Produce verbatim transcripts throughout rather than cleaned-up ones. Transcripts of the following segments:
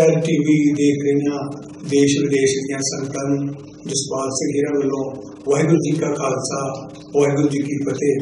H T V देख रही देश विदेश दी संगतां नूं जसपाल सिंह हीरा वल्लों वाहिगुरू जी का खालसा वाहिगुरू जी की फतेह।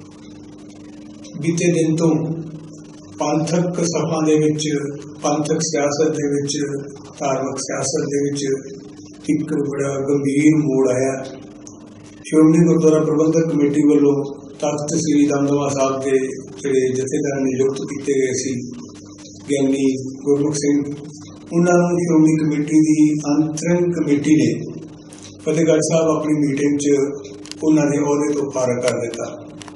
बीते दिन तो पंथक सभा दे विच पंथक सियासत दे विच धार्मिक सियासत दे विच एक बड़ा गंभीर मोड़ आया। श्रोमणी गुरुद्वारा प्रबंधक कमेटी वालों तख्त श्री दमदमा साहब के जिहड़े जथेदार नियुक्त किए गए सी ज्ञानी गुरमुख सिंह, उन्होंने श्रोमणी कमेटी की अंतरिम कमेटी ने फतेहगढ़ साहब अपनी मीटिंग च उन्होंने अहदे तो फारग कर दिता।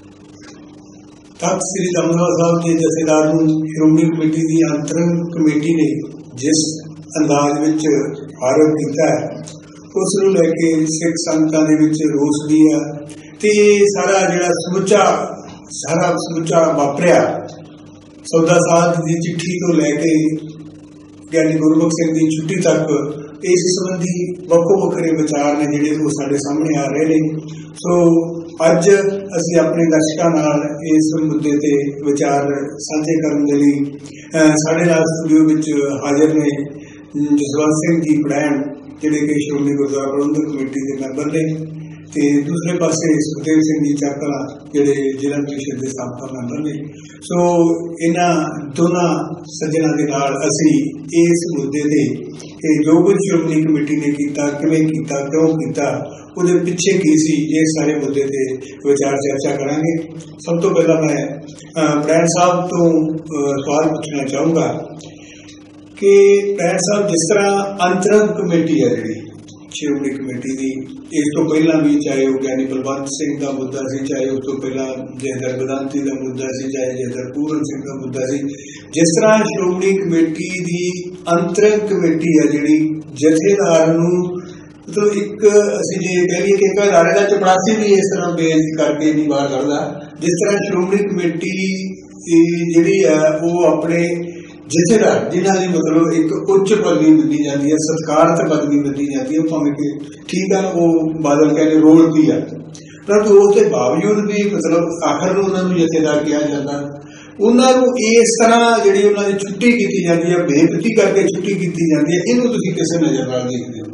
तख्त श्री दमदमा साहब के जथेदार श्रोमणी कमेटी की अंतरिम कमेटी ने जिस अंदाज विच फारग किया उस नूं लैके सिख संगतां दे विच रोस भी है ते सारा जिहड़ा समुचा सारा समुचा वापरिया सौदा साध की चिट्ठी तो लैके ज्ञानी गुरमुख सिंह की छुट्टी तक इस संबंधी वक्को वखरे विचार ने जिहड़े वो साडे सामने आ रहे हैं। सो अज असीं अपने दर्शकों नाल इस मुद्दे ते विचार साझे करन दे लई साडे नाल स्टूडियो विच हाजिर ने जसवंत सिंह जी पड़ैण जिहड़े कि श्रोमणी गुरुद्वारा प्रबंधक कमेटी के मैंबर ने, ते दूसरे पासे सुखदेव सिंह जी चाकला जिहड़े जिला परिषद के साबका मैंबर ने। सो इन्हां दोनों सज्जना के नाल असीं इस मुद्दे ते कि जो कुछ श्रोमणी कमेटी ने किया किवें किया क्यों किया उहदे पिछे की सी इस सारे मुद्दे ते विचार चर्चा करांगे। सब तो पहला मैं पड़ैण साहब तो सवाल पूछना चाहूँगा कि पड़ैण साहब जिस तरह अंतरिम कमेटी है जिहड़ी श्रोमणी कमेटी की, इस तो पहला भी चाहे वो ज्ञानी बलवंत सिंह का मुद्दा सी, चाहे उस तो पहला जयदर वेदांती का मुद्दा सी, चाहे जयदर पूरन सिंह का मुद्दा सी, जिस तरह श्रोमणी कमेटी की अंतरिम कमेटी है जिहड़ी जथेदार नूं मतलब एक असीं जे कह लईए कि एक अदारे का चपड़ासी भी इस तरह बेइज्जत करके नहीं बाहर कढदा, जिस तरह श्रोमणी कमेटी जिहड़ी है वो अपने जथेदार जिन्हों की मतलब एक उच्च पदवी दी जाती है, सत्कारत पदवी दी जाती है, भावें कि ठीक है वो बादल कहने रोल भी है, परंतु उसके बावजूद भी मतलब आखिर में उन्होंने जथेदार कहा जाता उन्होंने इस तरह जी उन्होंने छुट्टी की जाती है, बेइज्जती करके छुट्टी की जाती है, इनू तुसीं किस नज़र नाल देखदे हो?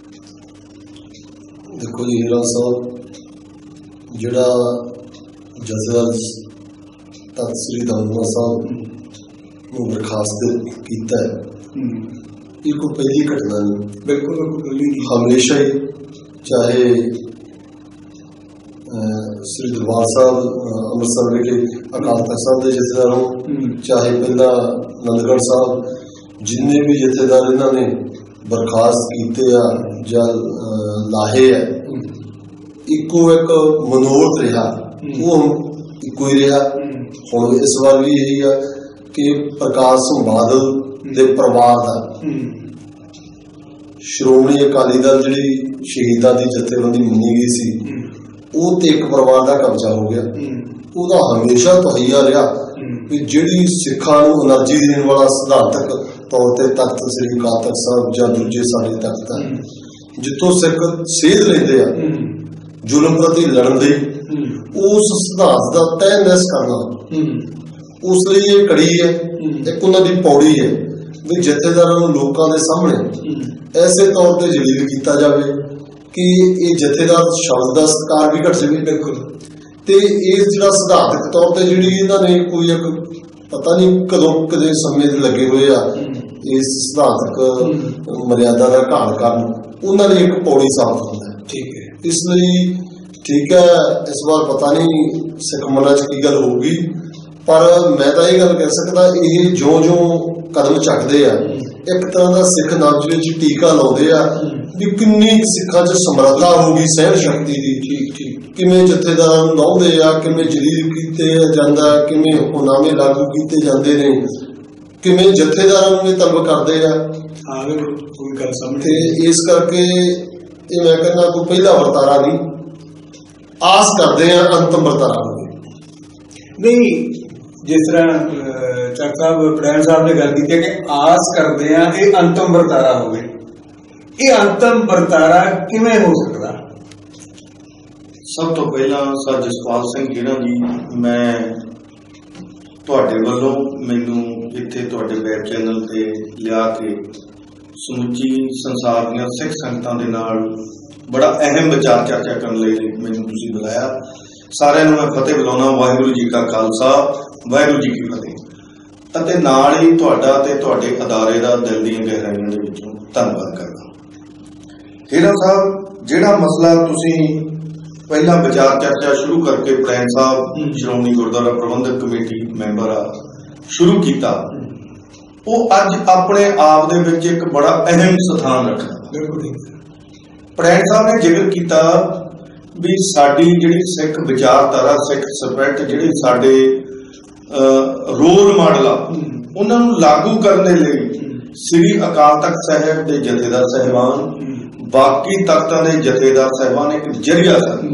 देखो जी हीरा साहब जिहड़ा जथेदार तख्त श्री दमदमा साहब बर्खास्त किया है, ये कोई पहली घटना नहीं, बिल्कुल हमेशा ही चाहे श्री दरबार साहब अमृतसर विखे अकाल तख्त साहब के जथेदार हो, चाहे पहला नंदगढ़ साहब, जिन्ने भी जथेदार इन्होंने बर्खास्त किए या लाहे है, इको एक मनोरथ रहा वो इको ही रहा। हुण इस बार भी यही है कि प्रकाश सिंह बादल दे परिवार का श्रोमणी अकाली दल जी शहीदों की जथेबंदी मनी गई सी, वो तो एक परिवार का कब्जा हो गया। वह हमेशा तो हैया रहा कि जिहड़ी सिखां नूं एनर्जी देने वाला सिद्धांतक तौर पर तख्त श्री अकाल तख्त साहब या दूजे साडे तख्त है, जितों सिख सेध लेंदे आ जुल्म प्रति लड़न लई, उस सिद्धांत का तय नस करना उस लिए ये कड़ी है, एक उन्होंने पौड़ी है भी जथेदारों लोगों के सामने ऐसे तौर पर जलील किया जाए कि ये जथेदार शब्द का सत्कार भी घट जाए। बिल्कुल तो इस जो सिद्धांतक तौर पर जी इन्होंने कोई एक पता नहीं कदों कदे समय लगे हुए आ इस सिद्धांतक मर्यादा का घाण करन, उन्होंने एक पौड़ी साफ होता है। ठीक है, इसलिए ठीक है इस बार पता नहीं सिख मना च की गल होगी, पर मैं तो यह गल कह सकता ये जो जो कदम चकते हैं एक तरह का सिख नब्ज विच टीका लाते हैं भी किन्नी सिखा च समर्था होगी सहन शक्ति की, किवें जथेदारां नूं लाउंदे आ, किवें जलील कीते जांदा, किवें हुक्मनामे लागू कीते जांदे ने, किवें जथेदारां नूं तलब करदे आ। हां कोई गल समझ इस करके ये मैं कहना कोई पहला वरतारा नहीं, आस करते हैं अंतिम वरतारा होवे नहीं। जिस तरह चक साहब पड़ैण साहब ने गल की कि आस करते हैं कि अंतिम वरतारा होवे, ये अंतिम वरतारा किवें हो सकता? सब तो पहला सर जसपाल सिंह हीरा जी, मैं तुहाडे वल्लों मैनूं इत्थे तुहाडे वेब चैनल ते लिया के ਸਮੁੱਚੀ ਸੰਸਾਰ ਦੀਆਂ ਸਿੱਖ ਸੰਗਤਾਂ ਦੇ ਨਾਲ ਬੜਾ ਅਹਿਮ ਵਿਚਾਰ ਚਰਚਾ ਕਰਨ ਲਈ ਮੈਨੂੰ ਤੁਸੀਂ ਬੁਲਾਇਆ। ਸਾਰਿਆਂ ਨੂੰ ਮੈਂ ਫਤਿਹ ਬੁਲਾਉਣਾ। ਵਾਹਿਗੁਰੂ ਜੀ ਕਾ ਖਾਲਸਾ, ਵਾਹਿਗੁਰੂ ਜੀ ਕੀ ਫਤਿਹ। ਅਤੇ ਨਾਲ ਹੀ ਤੁਹਾਡਾ ਤੇ ਤੁਹਾਡੇ ਅਦਾਰੇ ਦਾ ਦਿਲ ਦੀਆਂ ਗਹਿਰਾਈਆਂ ਦੇ ਵਿੱਚੋਂ ਧੰਨਵਾਦ ਕਰਦਾ। ਹੀਰਾ ਸਾਹਿਬ, ਜਿਹੜਾ ਮਸਲਾ ਤੁਸੀਂ ਪਹਿਲਾਂ ਵਿਚਾਰ ਚਰਚਾ ਸ਼ੁਰੂ ਕਰਕੇ ਪ੍ਰੈਨ ਸਾਹਿਬ ਸ਼੍ਰੋਮਣੀ ਗੁਰਦੁਆਰਾ ਪ੍ਰਬੰਧਕ ਕਮੇਟੀ ਮੈਂਬਰ ਆ ਸ਼ੁਰੂ ਕੀਤਾ, ਉਹ ਅੱਜ ਆਪਣੇ ਆਪ ਦੇ ਵਿੱਚ ਇੱਕ ਬੜਾ ਅਹਿਮ ਸਥਾਨ ਰੱਖਦਾ। ਪ੍ਰੈਨ ਸਾਹਿਬ ਨੇ ਜ਼ਿਕਰ ਕੀਤਾ ਵੀ ਸਾਡੀ ਜਿਹੜੀ ਸਿੱਖ ਵਿਚਾਰਧਾਰਾ, ਸਿੱਖ ਸਪਿਰਿਟ, ਜਿਹੜੇ ਸਾਡੇ ਰੋਲ ਮਾਡਲ ਆ, ਉਹਨਾਂ ਨੂੰ ਲਾਗੂ ਕਰਨ ਦੇ ਲਈ ਸ੍ਰੀ ਅਕਾਲ ਤਖਤ ਸਾਹਿਬ ਦੇ ਜਥੇਦਾਰ ਸਾਹਿਬਾਨ, ਬਾਕੀ ਤਖਤਾਂ ਦੇ ਜਥੇਦਾਰ ਸਾਹਿਬਾਨ ਇੱਕ ਜਰੀਆ ਸਨ।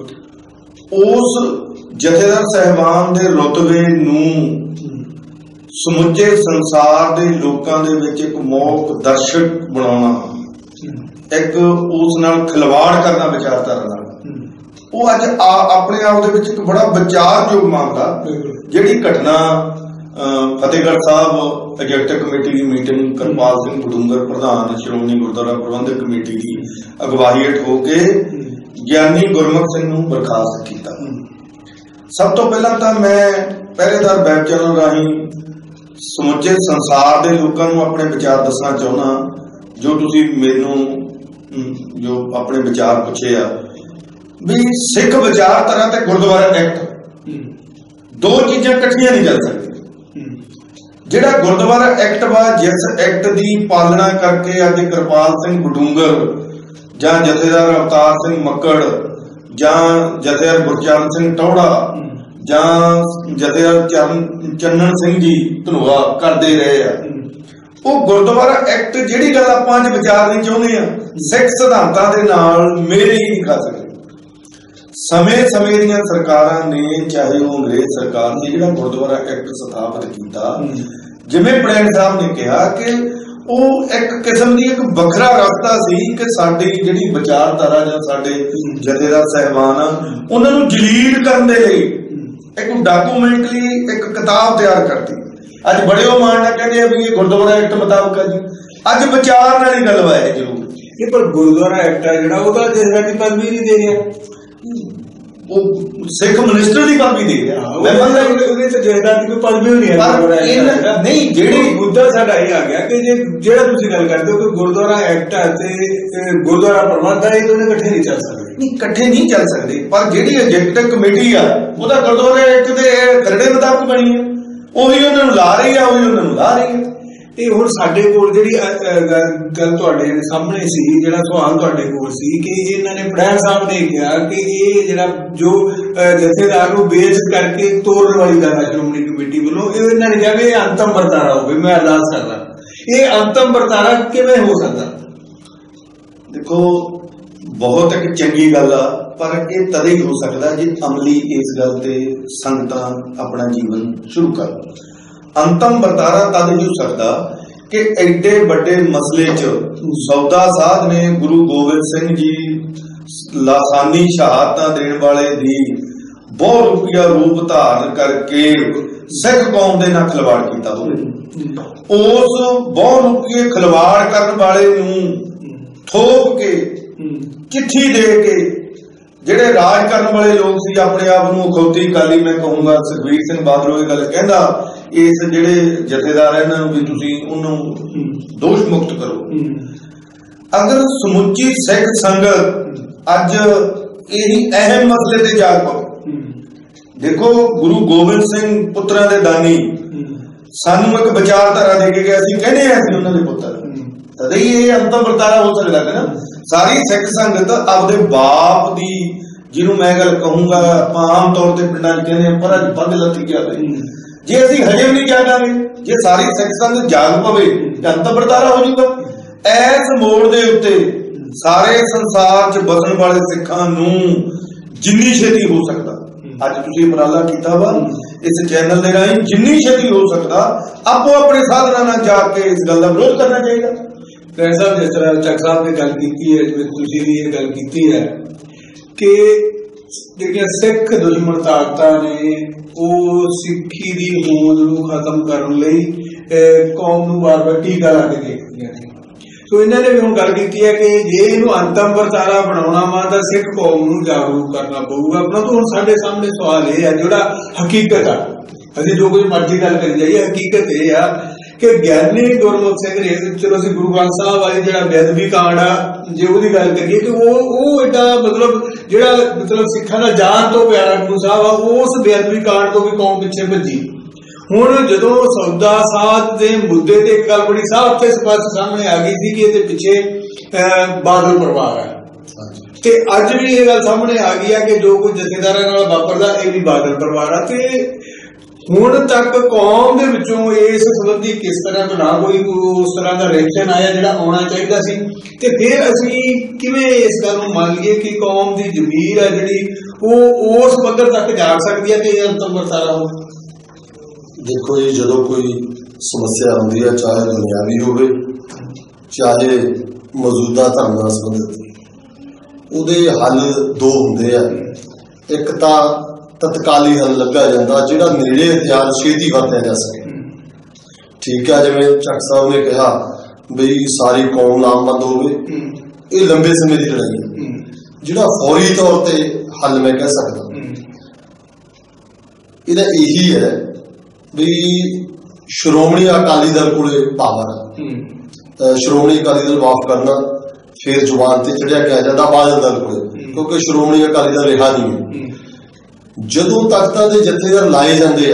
ਉਸ ਜਥੇਦਾਰ ਸਾਹਿਬਾਨ ਦੇ ਰੁਤਬੇ ਨੂੰ ਸਮੁੱਚੇ ਸੰਸਾਰ ਦੇ ਲੋਕਾਂ ਦੇ ਵਿੱਚ ਇੱਕ ਮੌਕ ਦਰਸ਼ਕ ਬਣਾਉਣਾ, ਇੱਕ ਉਸ ਨਾਲ ਖਿਲਵਾੜ ਕਰਨਾ ਵਿਚਾਰਧਾਰਾ ਨਾਲ, ਉਹ ਅੱਜ ਆਪਣੇ ਆਪ ਦੇ ਵਿੱਚ ਇੱਕ ਬੜਾ ਵਿਚਾਰਯੋਗ ਮਾਮਲਾ। ਜਿਹੜੀ ਘਟਨਾ ਫਤਿਹਗੜ੍ਹ ਸਾਹਿਬ ਐਗਜ਼ੈਕਟਿਵ ਕਮੇਟੀ ਦੀ ਮੀਟਿੰਗ ਕਿਰਪਾਲ ਸਿੰਘ ਬਡੂੰਗਰ ਪ੍ਰਧਾਨ ਸ਼੍ਰੋਮਣੀ ਗੁਰਦੁਆਰਾ ਪ੍ਰਬੰਧਕ ਕਮੇਟੀ ਦੀ ਅਗਵਾਈ ਹੇਠ ਹੋ ਕੇ ਗਿਆਨੀ ਗੁਰਮੁਖ ਸਿੰਘ ਨੂੰ ਬਰਖਾਸਤ ਕੀਤਾ। ਸਭ ਤੋਂ ਪਹਿਲਾਂ ਤਾਂ ਮੈਂ ਪਹਿਰੇਦਾਰ ਵੈਬ ਚੈਨਲ ਰਾਹੀਂ ਸਮੁੱਚੇ ਸੰਸਾਰ ਦੇ ਲੋਕਾਂ ਨੂੰ ਆਪਣੇ ਵਿਚਾਰ ਦੱਸਣਾ ਚਾਹੁੰਦਾ। ਜੋ ਤੁਸੀਂ ਮੈਨੂੰ ਜੋ ਆਪਣੇ ਵਿਚਾਰ ਪੁੱਛੇ ਆ ਵੀ ਸਿੱਖ ਵਿਚਾਰਧਾਰਾ ਤੇ ਗੁਰਦੁਆਰਾ ਐਕਟ ਦੋ ਚੀਜ਼ਾਂ ਇਕੱਠੀਆਂ ਨਹੀਂ ਚੱਲ ਸਕਦੀਆਂ। ਜਿਹੜਾ ਗੁਰਦੁਆਰਾ ਐਕਟ ਵਾ, ਜਿਸ ਐਕਟ ਦੀ ਪਾਲਣਾ ਕਰਕੇ ਅੱਜ ਕਿਰਪਾਲ ਸਿੰਘ ਬਡੂੰਗਰ ਜਾਂ ਜਥੇਦਾਰ ਅਵਤਾਰ ਸਿੰਘ ਮੱਕੜ ਜਾਂ ਜਥੇਦਾਰ ਗੁਰਚਰਨ ਸਿੰਘ ਟੌੜਾ ਜਾਂ ਜਥੇਦਾਰ ਚਰਨ ਚੰਨਣ ਸਿੰਘ ਜੀ ਧਨੋਆ ਕਰਦੇ ਰਹੇ ਆ, ਉਹ ਗੁਰਦੁਆਰਾ ਐਕਟ ਜਿਹੜੀ ਗੱਲ ਆਪਾਂ ਅੱਜ ਵਿਚਾਰਨੀ ਚਾਹੁੰਦੇ ਆ ਸਿੱਖ ਸਿਧਾਂਤਾਂ ਦੇ ਨਾਲ ਮੇਲ ਹੀ ਨਹੀਂ ਖਾ ਸਕਦੇ। ਸਮੇਂ ਸਮੇਂ ਦੀਆਂ ਸਰਕਾਰਾਂ ਨੇ, ਚਾਹੇ ਉਹ ਅੰਗਰੇਜ਼ ਸਰਕਾਰ ਨੇ, ਜਿਹੜਾ ਗੁਰਦੁਆਰਾ ਐਕਟ ਸਥਾਪਿਤ ਕੀਤਾ, ਜਿਵੇਂ ਪ੍ਰੈਨ ਸਾਹਿਬ ਨੇ ਕਿਹਾ ਕਿ ਉਹ ਇੱਕ ਕਿਸਮ ਦੀ ਇੱਕ ਵੱਖਰਾ ਰਸਤਾ ਸੀ ਕਿ ਸਾਡੀ ਜਿਹੜੀ ਵਿਚਾਰਧਾਰਾ ਜਾਂ ਸਾਡੇ ਜਥੇਦਾਰ ਸਾਹਿਬਾਨ ਆ ਉਹਨਾਂ ਨੂੰ ਜਲੀਲ ਕਰਨ ਦੇ ਲਈ ਇੱਕ ਡਾਕੂਮੈਂਟਰੀ ਇੱਕ ਕਿਤਾਬ ਤਿਆਰ ਕਰਤੀ। ਅੱਜ ਬੜੇ ਉਹ ਮਾਣ ਨਾਲ ਕਹਿੰਦੇ ਆ ਵੀ ਇਹ ਗੁਰਦੁਆਰਾ ਐਕਟ ਮੁਤਾਬਕ ਆ ਜੀ। ਅੱਜ ਵਿਚਾਰ ਨਾਲ ਹੀ ਗੱਲ ਵਾਏ ਜ਼ਰੂਰ ਇਹ, ਪਰ ਗੁਰਦੁਆਰਾ ਐਕਟ ਆ ਜਿਹੜਾ ਉਹਦਾ ਜਥੇਦਾਰ ਦੀ ਪਦਵੀ ਨਹੀਂ ਦੇ ਰਿਹਾ, ਉਹ ਸਿੱਖ ਮਿਨਿਸਟਰ ਦੀ ਪਦਵੀ ਦੇ ਰਿਹਾ। ਮੈਂ ਮੰਨਦਾ ਉਹਦੇ ਚ ਜਥੇਦਾਰ ਦੀ ਕੋਈ ਪਦਵੀ ਨਹੀਂ ਹੈ। ਨਹੀਂ, ਜਿਹੜੀ ਮੁੱਦਾ ਸਾਡਾ ਇਹ ਆ ਗਿਆ ਕਿ ਜੇ ਜਿਹੜਾ ਤੁਸੀਂ ਗੱਲ ਕਰਦੇ ਹੋ ਕਿ ਗੁਰਦੁਆਰਾ ਐਕਟ ਹੈ ਤੇ ਗੁਰਦੁਆਰਾ ਪ੍ਰਬੰਧ ਹੈ, ਇਹ ਦੋਨੇ ਇਕੱਠੇ ਨਹੀਂ ਚੱਲ ਸਕਦੇ। ਨਹੀਂ, ਇਕੱਠੇ ਨਹੀਂ ਚੱਲ ਸਕਦੇ, ਪਰ ਜਿਹੜੀ ਐਗਜ਼ੈਕਟਿਵ ਕਮੇਟੀ ਆ ਉਹਦਾ ਗੁਰਦੁਆਰਾ ਐਕਟ ਦੇ ਖਰੜੇ ਮੁਤਾਬਕ ਬਣੀ ਹੈ, ਉਹੀ ਉਹਨਾਂ ਨੂੰ ਲਾ ਰਹੀ ਆ, ਉਹੀ ਉਹਨਾਂ ਨੂੰ ਲਾ ਰਹੀ ਹੈ। ਤੇ ਹੁਣ ਸਾਡੇ ਕੋਲ ਜਿਹੜੀ ਗੱਲ ਤੁਹਾਡੇ ਸਾਹਮਣੇ ਸੀ, ਜਿਹੜਾ ਸਵਾਲ ਤੁਹਾਡੇ ਕੋਲ ਸੀ ਕਿ ਇਹਨਾਂ ਨੇ ਪ੍ਰੈਨ ਸਾਹਿਬ ਨੇ ਕਿਹਾ ਕਿ ਇਹ ਜਿਹੜਾ ਜੋ ਜਥੇਦਾਰ ਨੂੰ ਬੇਇੱਜ਼ਤ ਕਰਕੇ ਤੋੜਨ ਵਾਲੀ ਗੱਲ ਹੈ ਸ਼੍ਰੋਮਣੀ ਕਮੇਟੀ ਵੱਲੋਂ, ਇਹ ਇਹਨਾਂ ਨੇ ਕਿਹਾ ਕਿ ਇਹ ਅੰਤਮ ਵਰਤਾਰਾ ਹੋਵੇ। ਮੈਂ ਅਰਦਾਸ ਕਰਦਾ, ਇਹ ਅੰਤਮ ਵਰਤਾਰਾ ਕਿਵੇਂ ਹੋ ਸਕਦਾ? ਦੇਖੋ, ਬਹੁਤ ਇੱਕ ਚੰਗੀ ਗੱਲ ਆ, ਪਰ ਇਹ ਤਦੇ ਹੀ ਹੋ ਸਕਦਾ ਜੇ ਅਮਲੀ ਇਸ ਗੱਲ ਤੇ ਸੰਗਤਾਂ ਆਪਣਾ ਜੀਵਨ ਸ਼ੁਰੂ ਕਰਨ। ਅੰਤਮ ਵਰਤਾਰਾ ਤਦ ਹੀ ਹੋ ਸਕਦਾ ਕਿ ਐਡੇ ਵੱਡੇ ਮਸਲੇ 'ਚ ਸੌਦਾ ਸਾਧ ਨੇ ਗੁਰੂ ਗੋਬਿੰਦ ਸਿੰਘ ਜੀ ਲਾਸਾਨੀ ਸ਼ਹਾਦਤਾਂ ਦੇਣ ਵਾਲੇ ਦੀ ਬਹੁ ਰੂਪੀਆ ਰੂਪ ਧਾਰਨ ਕਰਕੇ ਸਿੱਖ ਕੌਮ ਦੇ ਨਾਲ ਖਿਲਵਾੜ ਕੀਤਾ ਹੋਵੇ। ਉਸ ਬਹੁ ਰੂਪੀਏ ਖਿਲਵਾੜ ਕਰਨ ਵਾਲੇ ਨੂੰ ਥੋਪ ਕੇ, ਚਿੱਠੀ ਦੇ ਕੇ, ਜਿਹੜੇ ਰਾਜ ਕਰਨ ਵਾਲੇ ਲੋਕ ਸੀ ਆਪਣੇ ਆਪ ਨੂੰ ਅਖੌਤੀ ਅਕਾਲੀ, ਮੈਂ ਕਹੂੰਗਾ ਸੁਖਬੀਰ ਸਿੰਘ ਬਾਦਲ ਇਹ ਗੱਲ ਕਹਿੰਦਾ, ਇਸ ਜਿਹੜੇ ਜਥੇਦਾਰ ਇਹਨਾਂ ਨੂੰ ਵੀ ਤੁਸੀਂ ਉਹਨੂੰ ਦੋਸ਼ ਮੁਕਤ ਕਰੋ। ਅਗਰ ਸਮੁੱਚੀ ਸਿੱਖ ਸੰਗਤ ਅੱਜ ਇਹੀ ਅਹਿਮ ਮਸਲੇ ਤੇ ਜਾਗ ਪਵੇ। ਦੇਖੋ, ਗੁਰੂ ਗੋਬਿੰਦ ਸਿੰਘ ਪੁੱਤਰਾਂ ਦੇ ਦਾਨੀ ਸਾਨੂੰ ਇੱਕ ਵਿਚਾਰਧਾਰਾ ਦੇ ਕੇ ਗਏ, ਅਸੀਂ ਕਹਿੰਦੇ ਆ ਅਸੀਂ ਉਹਨਾਂ ਦੇ ਪੁੱਤਰ, ਤਦੇ ਹੀ ਇਹ ਅੰਤਮ ਵਰਤਾਰਾ ਹੋ ਸਕਦਾ ਹੈ ਨਾ। ਸਾਰੀ ਸਿੱਖ ਸੰਗਤ ਆਪਦੇ ਬਾਪ ਦੀ, ਜਿਹਨੂੰ ਮੈਂ ਗੱਲ ਕਹੂੰਗਾ ਆਪਾਂ ਆਮ ਤੌਰ ਤੇ ਪਿੰਡਾਂ 'ਚ ਕਹਿੰਦੇ ਪਰ ਅੱਜ ਬੰਦ ਲੱਥੀ ਗਿਆ ਬਈ, ਜੇ ਅਸੀਂ ਹਜੇ ਵੀ ਨਹੀਂ ਜਾਗਾਂਗੇ, ਜੇ ਸਾਰੀ ਸਿੱਖ ਸੰਗਤ ਜਾਗ ਪਵੇ ਤਾਂ ਅੰਤਮ ਵਰਤਾਰਾ ਹੋ ਜਾਊਗਾ। ਇਸ ਮੋੜ ਦੇ ਉੱਤੇ ਸਾਰੇ ਸੰਸਾਰ 'ਚ ਬਸਣ ਵਾਲੇ ਸਿੱਖਾਂ ਨੂੰ ਜਿੰਨੀ ਛੇਤੀ ਹੋ ਸਕਦਾ, ਅੱਜ ਤੁਸੀਂ ਉਪਰਾਲਾ ਕੀਤਾ ਵਾ ਇਸ ਚੈਨਲ ਦੇ ਰਾਹੀਂ, ਜਿੰਨੀ ਛੇਤੀ ਹੋ ਸਕਦਾ ਆਪੋ ਆਪਣੇ ਸਾਧਨਾਂ ਨਾਲ ਜਾ ਕੇ ਇਸ ਗੱਲ ਦਾ ਵਿਰੋਧ ਕਰਨਾ ਚਾਹੀਦਾ। ਪ੍ਰੈਨ ਸਾਹਿਬ, ਜਿਸ ਤਰ੍ਹਾਂ ਚੱਕ ਸਾਹਿਬ ਨੇ ਗੱਲ ਕੀਤੀ ਹੈ, ਜਿਵੇਂ ਤੁਸੀਂ ਵੀ ਇਹ ਗੱਲ ਕੀਤੀ ਹੈ ਕਿ ਜਿਹੜੀਆਂ ਸਿੱਖ ਦੁਸ਼ਮਣ ਤਾਕਤਾਂ ਨੇ ਉਹ ਸਿੱਖੀ ਦੀ ਹੋਂਦ ਨੂੰ ਖਤਮ ਕਰਨ ਲਈ ਕੌਮ ਨੂੰ ਵਾਰ ਵਾਰ ਟੀਕਾ ਲਾ ਕੇ ਦੇਖਦੀਆਂ ਨੇ। ਸੋ ਇਹਨਾਂ ਨੇ ਵੀ ਹੁਣ ਗੱਲ ਕੀਤੀ ਹੈ ਕਿ ਜੇ ਇਹਨੂੰ ਅੰਤਮ ਵਰਤਾਰਾ ਬਣਾਉਣਾ ਵਾ ਤਾਂ ਸਿੱਖ ਕੌਮ ਨੂੰ ਜਾਗਰੂਕ ਕਰਨਾ ਪਊਗਾ ਆਪਣਾ। ਤੋਂ ਹੁਣ ਸਾਡੇ ਸਾਹਮਣੇ ਸਵਾਲ ਇਹ ਹੈ ਜਿਹੜਾ ਹਕੀਕਤ ਆ, ਅਸੀਂ ਜੋ ਕੁਝ ਮਰਜ਼ੀ ਗੱਲ ਕਰੀ ਜਾਈਏ, ਹਕੀਕਤ ਇਹ ਆ ਕਿ ਗਿਆਨੀ ਗੁਰਮੁਖ ਸਿੰਘ ਨੇ, ਚਲੋ ਅਸੀਂ ਗੁਰੂ ਗ੍ਰੰਥ ਸਾਹਿਬ ਵਾਲੀ ਜਿਹੜਾ ਬੇਅਦਬੀ ਕਾਂਡ ਆ ਜੇ ਉਹਦੀ ਗੱਲ ਕਰੀਏ ਕਿ ਉਹ ਉਹ ਏਡਾ ਮਤਲਬ ਜਿਹੜਾ ਮਤਲਬ ਸਿੱਖਾਂ ਦਾ ਜਾਨ ਤੋਂ ਪਿਆਰਾ ਗੁਰੂ ਸਾਹਿਬ ਆ, ਉਸ ਬੇਅਦਬੀ ਕਾਂਡ ਤੋਂ ਵੀ ਕੌਮ ਪਿੱਛੇ ਭੱਜੀ। ਹੁਣ ਜਦੋਂ ਸੌਦਾ ਸਾਧ ਦੇ ਮੁੱਦੇ ਤੇ ਇੱਕ ਗੱਲ ਬੜੀ ਸਾਫ਼ ਤੇ ਸਪਸ਼ਟ ਸਾਹਮਣੇ ਆ ਗਈ ਸੀ ਕਿ ਇਹਦੇ ਪਿੱਛੇ ਬਾਦਲ ਪਰਿਵਾਰ ਹੈ, ਤੇ ਅੱਜ ਵੀ ਇਹ ਗੱਲ ਸਾਹਮਣੇ ਆ ਗਈ ਹੈ ਕਿ ਜੋ ਕੁਝ ਜਥੇਦਾਰਾਂ ਨਾਲ ਵਾਪਰਦਾ ਇਹ ਵੀ ਬਾਦਲ ਪਰਿਵਾਰ ਆ। ਤੇ ਹੁਣ ਤੱਕ ਕੌਮ ਦੇ ਵਿੱਚੋਂ ਇਸ ਸੰਬੰਧੀ ਕਿਸ ਤਰ੍ਹਾਂ ਦਾ ਨਾ ਕੋਈ ਉਸ ਤਰ੍ਹਾਂ ਦਾ ਰਿਐਕਸ਼ਨ ਆਇਆ ਜਿਹੜਾ ਆਉਣਾ ਚਾਹੀਦਾ ਸੀ, ਤੇ ਫਿਰ ਅਸੀਂ ਕਿਵੇਂ ਇਸ ਗੱਲ ਨੂੰ ਮੰਨ ਲਈਏ ਕਿ ਕੌਮ ਦੀ ਜ਼ਮੀਰ ਹੈ ਜਿਹੜੀ ਉਹ ਉਸ ਪੱਧਰ ਤੱਕ ਜਾ ਸਕਦੀ ਹੈ ਕਿ ਇਹ ਅੰਤਮ ਵਰਤਾਰਾ ਹੋ। ਦੇਖੋ ਜੀ, ਜਦੋਂ ਕੋਈ ਸਮੱਸਿਆ ਆਉਂਦੀ ਹੈ, ਚਾਹੇ ਦੁਨਿਆਵੀ ਹੋਵੇ ਚਾਹੇ ਮੌਜੂਦਾ ਧਰਮ ਨਾਲ ਸੰਬੰਧਿਤ, ਉਹਦੇ ਹੱਲ ਦੋ ਹੁੰਦੇ ਆ। ਇੱਕ ਤਾਂ ਤਤਕਾਲੀ ਹੱਲ ਲੱਭਿਆ ਜਾਂਦਾ ਜਿਹੜਾ ਨੇੜੇ ਹਥਿਆਰ ਛੇਤੀ ਵਰਤਿਆ ਜਾ ਸਕੇ। ਠੀਕ ਹੈ, ਜਿਵੇਂ ਚੱਕ ਸਾਹਿਬ ਨੇ ਕਿਹਾ ਬਈ ਸਾਰੀ ਕੌਮ ਲਾਮਬੰਦ ਹੋਵੇ, ਇਹ ਲੰਬੇ ਸਮੇਂ ਦੀ ਲੜਾਈ ਹੈ। ਜਿਹੜਾ ਫੌਰੀ ਤੌਰ ਤੇ ਹੱਲ ਮੈਂ ਕਹਿ ਸਕਦਾ ਇਹਦਾ ਇਹੀ ਹੈ ਵੀ ਸ਼੍ਰੋਮਣੀ ਅਕਾਲੀ ਦਲ ਕੋਲੇ ਪਾਵਰ ਹੈ। ਸ਼੍ਰੋਮਣੀ ਅਕਾਲੀ ਦਲ ਮਾਫ ਕਰਨਾ ਫਿਰ ਜ਼ੁਬਾਨ ਤੇ ਚੜਿਆ ਕਿਹਾ ਜਾਂਦਾ ਬਾਦਲ ਦਲ ਕੋਲੇ, ਕਿਉਂਕਿ ਸ਼੍ਰੋਮਣੀ ਅਕਾਲੀ ਦਲ ਰਿਹਾ ਨਹੀਂ। ਜਦੋਂ ਤਖਤਾਂ ਦੇ ਜਥੇਦਾਰ ਲਾਏ ਜਾਂਦੇ ਆ,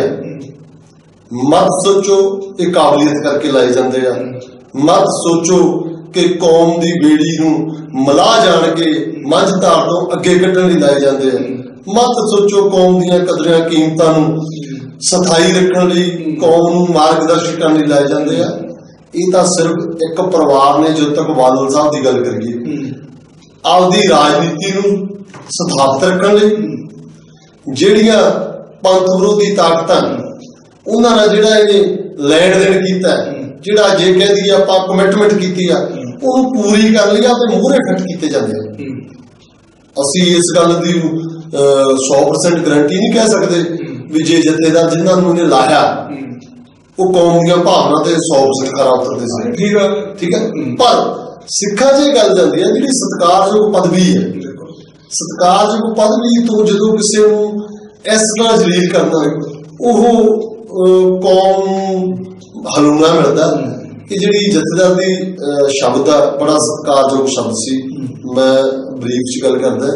ਮਤ ਸੋਚੋ ਇਹ ਕਾਬਲੀਅਤ ਕਰਕੇ ਲਾਏ ਜਾਂਦੇ ਆ, ਮਤ ਸੋਚੋ ਕਿ ਕੌਮ ਦੀ ਬੇੜੀ ਨੂੰ ਮਲਾ ਜਾਣ ਕੇ ਮੰਝ ਧਾਰ ਤੋਂ ਅੱਗੇ ਕੱਢਣ ਲਈ ਲਾਏ ਜਾਂਦੇ ਆ, ਮਤ ਸੋਚੋ ਕੌਮ ਦੀਆਂ ਕਦਰਾਂ ਕੀਮਤਾਂ ਨੂੰ ਸਥਾਈ ਰੱਖਣ ਲਈ ਕੌਮ ਨੂੰ ਮਾਰਗਦਰਸ਼ਕ ਕਰਨ ਲਈ ਲਾਏ ਜਾਂਦੇ ਆ। ਇਹ ਤਾਂ ਸਿਰਫ ਇੱਕ ਪਰਿਵਾਰ ਨੇ, ਜਦੋਂ ਤੱਕ ਬਾਦਲ ਸਾਹਿਬ ਦੀ ਗੱਲ ਕਰੀਏ, ਆਪਦੀ ਰਾਜਨੀਤੀ ਨੂੰ ਸਥਾਪਿਤ ਰੱਖਣ ਲਈ ਜਿਹੜੀਆਂ ਪੰਥ ਵਿਰੋਧੀ ਤਾਕਤਾਂ ਉਹਨਾਂ ਨਾਲ ਜਿਹੜਾ ਇਹਨੇ ਲੈਣ ਦੇਣ ਕੀਤਾ, ਜਿਹੜਾ ਜੇ ਕਹਿ ਦਈਏ ਆਪਾਂ ਕਮਿਟਮੈਂਟ ਕੀਤੀ ਆ ਉਹਨੂੰ ਪੂਰੀ ਕਰ ਲਈ ਆ ਤੇ ਮੂਹਰੇ ਫਿੱਟ ਕੀਤੇ ਜਾਂਦੇ ਆ। ਅਸੀਂ ਇਸ ਗੱਲ ਦੀ ਸੌ ਪਰਸੈਂਟ ਗਰੰਟੀ ਨਹੀਂ ਕਹਿ ਸਕਦੇ ਵੀ ਜੇ ਜਥੇਦਾਰ ਜਿਨ੍ਹਾਂ ਨੂੰ ਇਹਨੇ ਲਾਇਆ ਉਹ ਕੌਮ ਦੀਆਂ ਭਾਵਨਾ ਤੇ ਸੌ ਪਰਸੈਂਟ ਖਰਾ ਉਤਰਦੇ ਸੀ। ਠੀਕ ਆ, ਠੀਕ ਹੈ, ਪਰ ਸਿੱਖਾਂ 'ਚ ਇਹ ਗੱਲ ਜਾਂਦੀ ਹੈ ਜਿਹੜੀ ਸਤਿਕਾਰਯੋਗ ਪਦਵੀ ਹੈ, ਸਤਿਕਾਰਯੋਗ ਪਦਵੀ ਤੋਂ ਜਦੋਂ ਕਿਸੇ ਨੂੰ ਇਸ ਤਰ੍ਹਾਂ ਜਲੀਲ ਕਰਦਾ ਉਹ ਕੌਮ ਨੂੰ ਹਲੂਣਾ ਮਿਲਦਾ ਕਿ ਜਿਹੜੀ ਜਥੇਦਾਰ ਦੀ ਸ਼ਬਦ ਆ ਬੜਾ ਸਤਿਕਾਰਯੋਗ ਸ਼ਬਦ ਸੀ। ਮੈਂ ਬਰੀਕ 'ਚ ਗੱਲ ਕਰਦਾ,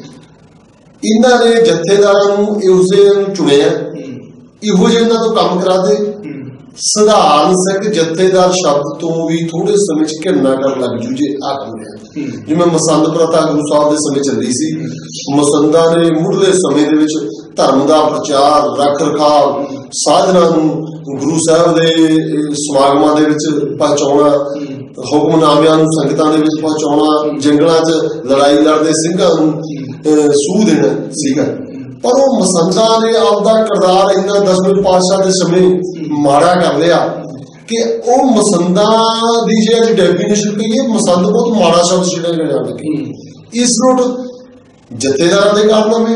ਇਹਨਾਂ ਨੇ ਜਥੇਦਾਰਾਂ ਨੂੰ ਇਹੋ ਜਿਹੇ ਨੂੰ ਚੁਣਿਆ, ਇਹੋ ਜਿਹੇ ਇਹਨਾਂ ਤੋਂ ਕੰਮ ਕਰਾਦੇ। ਸਧਾਰਨ ਸਿੰਘ ਜਥੇਦਾਰ ਸ਼ਬਦ ਤੋਂ ਵੀ ਥੋੜੇ ਸਮੇਂ 'ਚ ਘਿਰਨਾ ਕਰਨ ਲੱਗ ਜੂ ਜੇ ਆ ਕੰਮ ਜਿਵੇਂ ਮਸੰਦ ਪ੍ਰਥਾ ਗੁਰੂ ਸਾਹਿਬ ਦੇ ਸਮੇਂ ਚੱਲੀ ਸੀ। ਮਸੰਦਾਂ ਨੇ ਮੁੱਢਲੇ ਸਮੇਂ ਦੇ ਵਿੱਚ ਧਰਮ ਦਾ ਪ੍ਰਚਾਰ, ਰੱਖ ਰਖਾਵ, ਸਾਧਨਾ ਨੂੰ ਗੁਰੂ ਸਾਹਿਬ ਦੇ ਸਮਾਗਮਾਂ ਦੇ ਵਿੱਚ ਪਹੁੰਚਾਉਣਾ, ਹੁਕਮਨਾਮਿਆਂ ਨੂੰ ਸੰਗਤਾਂ ਦੇ ਵਿੱਚ ਪਹੁੰਚਾਉਣਾ, ਜੰਗਲਾਂ 'ਚ ਲੜਾਈ ਲੜਦੇ ਸਿੰਘਾਂ ਨੂੰ ਸੂਹ ਦੇਣਾ ਸੀਗਾ। ਪਰ ਉਹ ਮਸੰਦਾਂ ਨੇ ਆਪਦਾ ਕਿਰਦਾਰ ਇੰਨਾ ਦਸਵੇਂ ਪਾਤਸ਼ਾਹ ਦੇ ਸਮੇਂ ਮਾੜਾ ਕਰ ਲਿਆ ਕਿ ਉਹ ਮਸੰਦਾਂ ਦੀ ਜੇ ਅੱਜ ਡੈਫੀਨੇਸ਼ਨ ਕਹੀਏ, ਮਸੰਦ ਬਹੁਤ ਮਾੜਾ ਸ਼ਬਦ ਛੇੜਿਆ ਜਾਣ ਲੱਗੇ। ਇਸ ਰੋਟ ਜਥੇਦਾਰਾਂ ਦੇ ਕਾਰਨਾਮੇ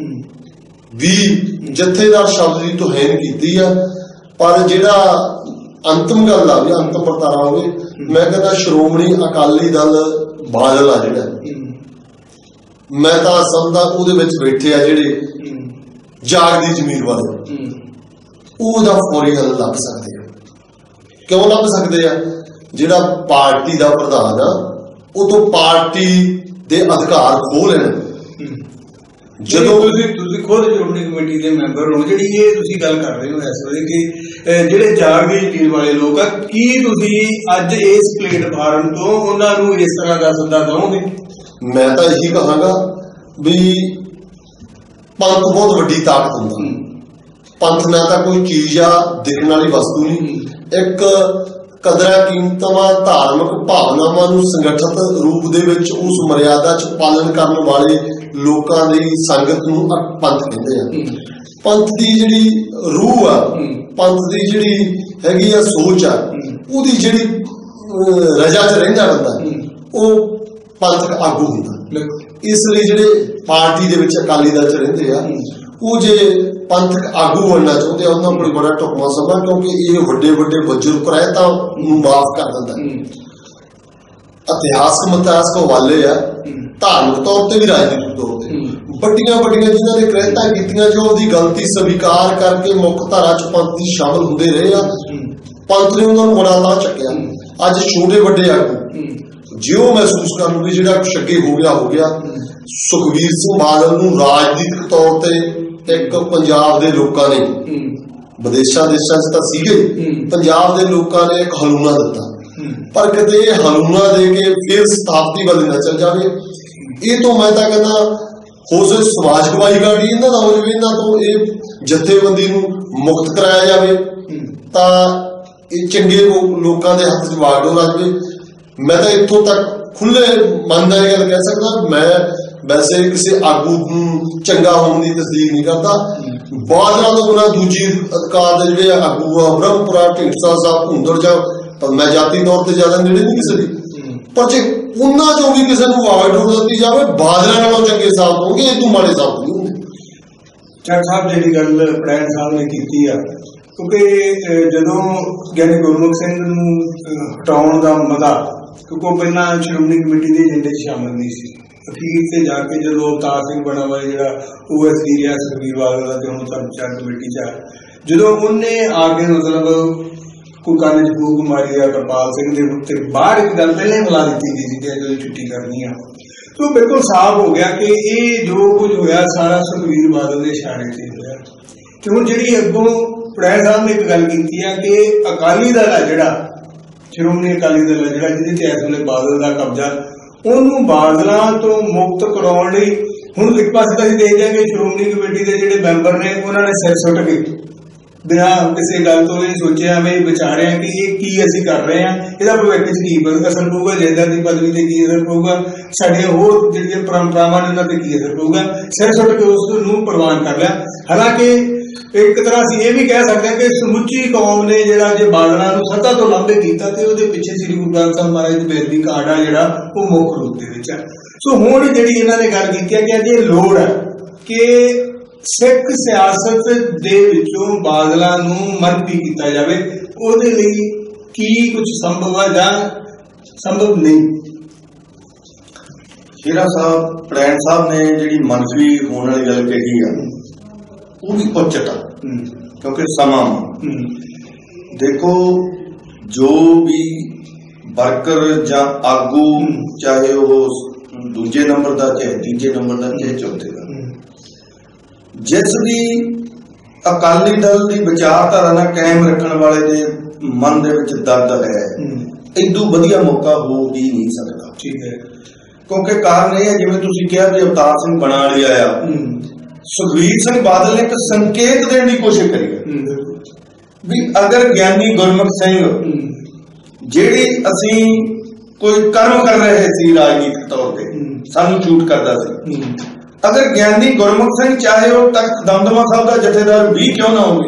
ਵੀ ਜਥੇਦਾਰ ਸ਼ਬਦ ਦੀ ਤੋਹੀਨ ਕੀਤੀ ਆ। ਪਰ ਜਿਹੜਾ ਅੰਤਮ ਗੱਲ ਆ ਵੀ ਅੰਤਮ ਵਰਤਾਰਾ ਹੋਵੇ, ਮੈਂ ਕਹਿੰਦਾ ਸ਼੍ਰੋਮਣੀ ਅਕਾਲੀ ਦਲ ਬਾਦਲ ਆ ਜਿਹੜਾ, ਮੈਂ ਤਾਂ ਸਮਝਦਾ ਉਹਦੇ ਵਿੱਚ ਬੈਠੇ ਆ ਜਿਹੜੇ ਜਾਗਦੀ ਜ਼ਮੀਰ ਵਾਲੇ, ਉਹਦਾ ਫੌਰੀ ਹੱਲ ਲੱਗ ਸਕਦੇ ਆ। ਕਿਉਂ ਲੱਗ ਸਕਦੇ ਆ? ਜਿਹੜਾ ਪਾਰਟੀ ਦਾ ਪ੍ਰਧਾਨ ਆ ਉਹ ਤੋਂ ਪਾਰਟੀ ਦੇ ਅਧਿਕਾਰ ਖੋਹ ਲੈਣ। ਜਦੋਂ ਤੁਸੀਂ ਤੁਸੀਂ ਖੁਦ ਸ਼੍ਰੋਮਣੀ ਕਮੇਟੀ ਦੇ ਮੈਂਬਰ ਹੋ, ਜਿਹੜੀ ਇਹ ਤੁਸੀਂ ਗੱਲ ਕਰ ਰਹੇ ਹੋ ਇਸ ਵੇਲੇ ਕਿ ਜਿਹੜੇ ਜਾਗਦੀ ਜ਼ਮੀਰ ਵਾਲੇ ਲੋਕ ਆ, ਕੀ ਤੁਸੀਂ ਅੱਜ ਇਸ ਪਲੇਟਫਾਰਮ ਤੋਂ ਉਹਨਾਂ ਨੂੰ ਇਸ ਤਰ੍ਹਾਂ ਦਾ ਸੱਦਾ ਦਿਓਗੇ? ਮੈਂ ਤਾਂ ਇਹੀ ਕਹਾਂਗਾ ਵੀ ਪੰਥ ਬਹੁਤ ਵੱਡੀ ਤਾਕਤ ਹੁੰਦਾ। ਪੰਥ ਨਾ ਤਾਂ ਕੋਈ ਚੀਜ਼ ਆ ਦਿਖਣ ਵਾਲੀ ਵਸਤੂ ਨਹੀਂ, ਇੱਕ ਕਦਰਾਂ ਕੀਮਤਾਂ ਧਾਰਮਿਕ ਭਾਵਨਾਵਾਂ ਨੂੰ ਸੰਗਠਿਤ ਰੂਪ ਦੇ ਵਿੱਚ ਉਸ ਮਰਿਆਦਾ 'ਚ ਪਾਲਣ ਕਰਨ ਵਾਲੇ ਲੋਕਾਂ ਦੀ ਸੰਗਤ ਨੂੰ ਪੰਥ ਕਹਿੰਦੇ ਆ। ਪੰਥ ਦੀ ਜਿਹੜੀ ਰੂਹ ਆ, ਪੰਥ ਦੀ ਜਿਹੜੀ ਹੈਗੀ ਆ ਸੋਚ ਆ, ਉਹਦੀ ਜਿਹੜੀ ਰਜਾ 'ਚ ਰਹਿੰਦਾ ਬੰਦਾ ਉਹ ਪੰਥਕ ਆਗੂ ਹੁੰਦਾ। ਇਸ ਲਈ ਜਿਹੜੇ ਪਾਰਟੀ ਦੇ ਵਿੱਚ ਅਕਾਲੀ ਦਲ 'ਚ ਰਹਿੰਦੇ ਆ ਉਹ ਜੇ ਪੰਥਕ ਆਗੂ ਬਣਨਾ ਚਾਹੁੰਦੇ ਆ ਉਹਨਾਂ ਕੋਲ ਬੜਾ ਢੁਕਵਾਂ ਸਮਾਂ, ਕਿਉਂਕਿ ਇਹ ਵੱਡੇ ਵੱਡੇ ਬਜ਼ੁਰਗ ਰਹਿਤਾਂ ਨੂੰ ਮਾਫ ਕਰ ਦਿੰਦਾ। ਇਤਿਹਾਸਕ ਮਿਥਿਹਾਸਕ ਹਵਾਲੇ ਆ, ਧਾਰਮਿਕ ਤੌਰ ਤੇ ਵੀ ਰਾਜਨੀਤਿਕ ਤੌਰ ਤੇ ਵੱਡੀਆਂ ਵੱਡੀਆਂ ਜਿਨ੍ਹਾਂ ਨੇ ਕ੍ਰਿਤਾਂ ਕੀਤੀਆਂ, ਜੋ ਉਹਦੀ ਗਲਤੀ ਸਵੀਕਾਰ ਕਰਕੇ ਮੁੱਖ ਧਾਰਾ ਚ ਪੰਥ ਦੀ ਸ਼ਾਮਲ ਹੁੰਦੇ ਰਹੇ ਆ, ਪੰਥ ਨੇ ਉਹਨਾਂ ਨੂੰ ਬੜਾ ਲਾਹ ਚੱਕਿਆ। ਅੱਜ ਛੋਟੇ ਵੱਡੇ ਆਗੂ ਜਿਉਂ ਮਹਿਸੂਸ ਕਰਨ ਵੀ ਜਿਹੜਾ ਕੁਛ ਅੱਗੇ ਹੋ ਗਿਆ ਹੋ ਗਿਆ। ਸੁਖਬੀਰ ਸਿੰਘ ਬਾਦਲ ਨੂੰ ਰਾਜਨੀਤਿਕ ਤੌਰ ਤੇ ਇੱਕ ਪੰਜਾਬ ਦੇ ਲੋਕਾਂ ਨੇ, ਵਿਦੇਸ਼ਾਂ ਦੇਸ਼ਾਂ ਚ ਤਾਂ ਸੀਗੇ, ਪੰਜਾਬ ਦੇ ਲੋਕਾਂ ਨੇ ਇੱਕ ਹਲੂਣਾ ਦਿੱਤਾ, ਪਰ ਕਿਤੇ ਇਹ ਹਲੂਣਾ ਦੇ ਕੇ ਫਿਰ ਸਥਾਪਤੀ ਵੱਲ ਨਾ ਚੱਲ ਜਾਵੇ। ਇਹ ਤੋਂ ਮੈਂ ਤਾਂ ਕਹਿੰਦਾ ਹੋ ਸਕੇ ਸਮਾਜ ਗਵਾਈ ਗਾੜੀ ਇਹਨਾਂ ਦਾ ਹੋ ਜਾਵੇ, ਇਹਨਾਂ ਤੋਂ ਇਹ ਜਥੇਬੰਦੀ ਨੂੰ ਮੁਕਤ ਕਰਾਇਆ ਜਾਵੇ ਤਾਂ ਇਹ ਚੰਗੇ ਲੋਕਾਂ ਦੇ ਹੱਥ 'ਚ ਵਾਗਡੋਰ ਆ ਜਾਵੇ। ਮੈਂ ਤਾਂ ਇੱਥੋਂ ਤੱਕ ਖੁੱਲੇ ਮਨ ਨਾਲ ਇਹ ਗੱਲ ਕਹਿ ਸਕਦਾ, ਮੈਂ ਵੈਸੇ ਕਿਸੇ ਆਗੂ ਨੂੰ ਚੰਗਾ ਹੋਣ ਦੀ ਤਸਦੀਕ ਨਹੀਂ ਕਰਦਾ। ਬਾਦਲਾਂ ਤੋਂ ਬਿਨਾਂ ਦੂਜੀ ਅਧਿਕਾਰ ਦੇ ਜਿਹੜੇ ਆਗੂ ਆ, ਬ੍ਰਹਮਪੁਰਾ, ਢੀਂਡਸਾ ਸਾਹਿਬ, ਭੁੰਦੜ ਜਾ, ਮੈਂ ਜਾਤੀ ਤੌਰ ਤੇ ਜ਼ਿਆਦਾ ਨੇੜੇ ਨਹੀਂ ਕਿਸੇ ਦੀ, ਪਰ ਜੇ ਉਹਨਾਂ ਚੋਂ ਵੀ ਕਿਸੇ ਨੂੰ ਵਾਗਡੋਰ ਦਿੱਤੀ ਜਾਵੇ, ਬਾਦਲਾਂ ਨਾਲੋਂ ਚੰਗੇ ਸਾਬਤ ਹੋਣਗੇ, ਇਹ ਤੋਂ ਮਾੜੇ ਸਾਬਤ ਨਹੀਂ ਹੋਣਗੇ। ਚੱਕ ਸਾਹਿਬ ਜਿਹੜੀ ਗੱਲ ਪੜੈਣ ਸਾਹਿਬ ਨੇ ਕੀਤੀ ਆ, ਕਿਉਂਕਿ ਜਦੋਂ ਗਿਆਨੀ ਗੁਰਮੁਖ ਸਿੰਘ ਨੂੰ ਹਟਾਉਣ ਦਾ ਮਦਾ, ਕਿਉਂਕਿ ਉਹ ਪਹਿਲਾਂ ਸ਼੍ਰੋਮਣੀ ਕਮੇਟੀ ਦੇ ਏਜੰਡੇ 'ਚ ਸ਼ਾਮਲ ਨਹੀਂ ਸੀ, ਅਖੀਰ ਤੇ ਜਾ ਕੇ ਜਦੋਂ ਅਵਤਾਰ ਸਿੰਘ ਬਣਾ ਵਾ ਜਿਹੜਾ ਉਹ ਐਸ ਡੀ ਰਿਹਾ ਸੁਖਬੀਰ ਬਾਦਲ ਦਾ, ਤੇ ਹੁਣ ਧਰਮਚਾਰ ਕਮੇਟੀ 'ਚ ਆ, ਜਦੋਂ ਉਹਨੇ ਆ ਕੇ ਮਤਲਬ ਕੋਈ ਕੰਨ 'ਚ ਫੂਕ ਮਾਰੀ ਆ ਕਿਰਪਾਲ ਸਿੰਘ ਦੇ ਉੱਤੇ, ਬਾਹਰ ਇੱਕ ਗੱਲ ਪਹਿਲਾਂ ਹੀ ਮਿਲਾ ਦਿੱਤੀ ਗਈ ਸੀ ਕਿ ਜਦੋਂ ਛੁੱਟੀ ਕਰਨੀ ਆ, ਤਾਂ ਬਿਲਕੁਲ ਸਾਫ਼ ਹੋ ਗਿਆ ਕਿ ਇਹ ਜੋ ਕੁਝ ਹੋਇਆ ਸਾਰਾ ਸੁਖਬੀਰ ਬਾਦਲ ਦੇ ਇਸ਼ਾਰੇ ਤੇ ਹੋਇਆ। ਤੇ ਹੁਣ ਜਿਹੜੀ ਅੱਗੋਂ ਪੜੈਣ ਸਾਹਿਬ ਨੇ ਇੱਕ ਗੱਲ ਕੀਤੀ ਆ ਕਿ ਅਕਾਲੀ ਦਲ ਆ ਜਿਹੜਾ, ਸ਼੍ਰੋਮਣੀ ਅਕਾਲੀ ਦਲ ਆ ਜਿਹੜਾ, ਜਿਹਦੇ ਤੇ ਇਸ ਵੇਲੇ ਬਾਦਲ ਦਾ ਕਬਜ਼ਾ, ਉਹਨੂੰ ਬਾਦਲਾਂ ਤੋਂ ਮੁਕਤ ਕਰਾਉਣ ਲਈ ਹੁਣ ਇੱਕ ਪਾਸੇ ਤਾਂ ਅਸੀਂ ਦੇਖਦੇ ਹਾਂ ਕਿ ਸ਼੍ਰੋਮਣੀ ਕਮੇਟੀ ਦੇ ਜਿਹੜੇ ਮੈਂਬਰ ਨੇ ਉਹਨਾਂ ਨੇ ਸਿਰ ਸੁੱਟ ਕੇ ਬਿਨਾਂ ਕਿਸੇ ਗੱਲ ਤੋਂ ਇਹ ਸੋਚਿਆ ਵੀ ਵਿਚਾਰਿਆ ਕਿ ਇਹ ਕੀ ਅਸੀਂ ਕਰ ਰਹੇ ਹਾਂ, ਇਹਦਾ ਭਵਿੱਖ 'ਚ ਕੀ ਅਸਰ ਪਊਗਾ, ਜੈਦਾਦ ਦੀ ਪਦਵੀ ਤੇ ਕੀ ਅਸਰ ਪਊਗਾ, ਸਾਡੀਆਂ ਹੋਰ ਜਿਹੜੀਆਂ ਪਰੰਪਰਾਵਾਂ ਨੇ ਉਹਨਾਂ ਤੇ ਕੀ ਅਸਰ ਪਊਗਾ, ਸਿਰ ਸੁੱਟ ਕੇ ਉਸ ਨੂੰ ਪ੍ਰਵਾਨ ਕਰ ਲਿਆ। ਹਾਲਾਂਕਿ ਇੱਕ ਤਰ੍ਹਾਂ ਅਸੀਂ ਇਹ ਵੀ ਕਹਿ ਸਕਦੇ ਹਾਂ ਕਿ ਸਮੁੱਚੀ ਕੌਮ ਨੇ ਜਿਹੜਾ ਜੇ ਬਾਦਲਾਂ ਨੂੰ ਸੱਤਾ ਤੋਂ ਲਾਂਭੇ ਕੀਤਾ ਤੇ ਉਹਦੇ ਪਿੱਛੇ ਸ੍ਰੀ ਗੁਰੂ ਗ੍ਰੰਥ ਸਾਹਿਬ ਮਹਾਰਾਜ ਦੀ ਬੇਅਦਬੀ ਕਾਂਡ ਆ ਜਿਹੜਾ ਉਹ ਮੁੱਖ ਰੂਪ ਦੇ ਵਿੱਚ ਹੈ। ਸੋ ਹੁਣ ਜਿਹੜੀ ਇਹਨਾਂ ਨੇ ਗੱਲ ਕੀਤੀ ਹੈ ਕਿ ਅੱਜ ਇਹ ਲੋੜ ਹੈ ਕਿ ਸਿੱਖ ਸਿਆਸਤ ਦੇ ਵਿੱਚੋਂ ਬਾਦਲਾਂ ਨੂੰ ਮਨਪੀ ਕੀਤਾ ਜਾਵੇ, ਉਹਦੇ ਲਈ ਕੀ ਕੁਝ ਸੰਭਵ ਹੈ ਜਾਂ ਸੰਭਵ ਨਹੀਂ। ਸ਼ੇਰਾ ਸਾਹਿਬ ਪੜੈਣ ਸਾਹਿਬ ਨੇ ਜਿਹੜੀ ਮੰਤਰੀ ਹੋਣ ਵਾਲੀ ਗੱਲ ਕਹੀ ਆ ਉਹ ਵੀ ਉਚਿਤ ਆ, ਕਿਉਂਕਿ ਸਮਾਂ ਦੇਖੋ ਜੋ ਵੀ ਵਰਕਰ ਜਾਂ ਆਗੂ, ਚਾਹੇ ਉਹ ਦੂਜੇ ਨੰਬਰ ਦਾ, ਚਾਹੇ ਤੀਜੇ ਨੰਬਰ ਦਾ, ਚਾਹੇ ਚੌਥੇ ਦਾ, ਜਿਸ ਵੀ ਅਕਾਲੀ ਦਲ ਦੀ ਵਿਚਾਰਧਾਰਾ ਨਾਲ ਕਾਇਮ ਰੱਖਣ ਵਾਲੇ ਦੇ ਮਨ ਦੇ ਵਿੱਚ ਦਰਦ ਹੈ, ਇਦੋਂ ਵਧੀਆ ਮੌਕਾ ਹੋ ਵੀ ਨਹੀਂ ਸਕਦਾ। ਠੀਕ ਹੈ, ਕਿਉਂਕਿ ਕਾਰਨ ਇਹ ਹੈ ਜਿਵੇਂ ਤੁਸੀਂ ਕਿਹਾ ਵੀ ਅਵਤਾਰ ਸਿੰਘ ਬਣਾ ਲਈ ਆਇਆ, ਸੁਖਬੀਰ ਸਿੰਘ ਬਾਦਲ ਨੇ ਇੱਕ ਸੰਕੇਤ ਦੇਣ ਦੀ ਕੋਸ਼ਿਸ਼ ਕਰੀ ਹੈ ਵੀ ਅਗਰ ਗਿਆਨੀ ਗੁਰਮੁਖ ਸਿੰਘ, ਜਿਹੜੀ ਅਸੀਂ ਕੋਈ ਕਰਮ ਕਰ ਰਹੇ ਸੀ ਰਾਜਨੀਤਿਕ ਤੌਰ ਤੇ, ਸਾਨੂੰ ਝੂਠ ਕਰਦਾ ਸੀ, ਅਗਰ ਗਿਆਨੀ ਗੁਰਮੁਖ ਸਿੰਘ ਚਾਹੇ ਉਹ ਤਖਤ ਦਮਦਮਾ ਸਾਹਿਬ ਦਾ ਜਥੇਦਾਰ ਵੀ ਕਿਉਂ ਨਾ ਹੋਵੇ,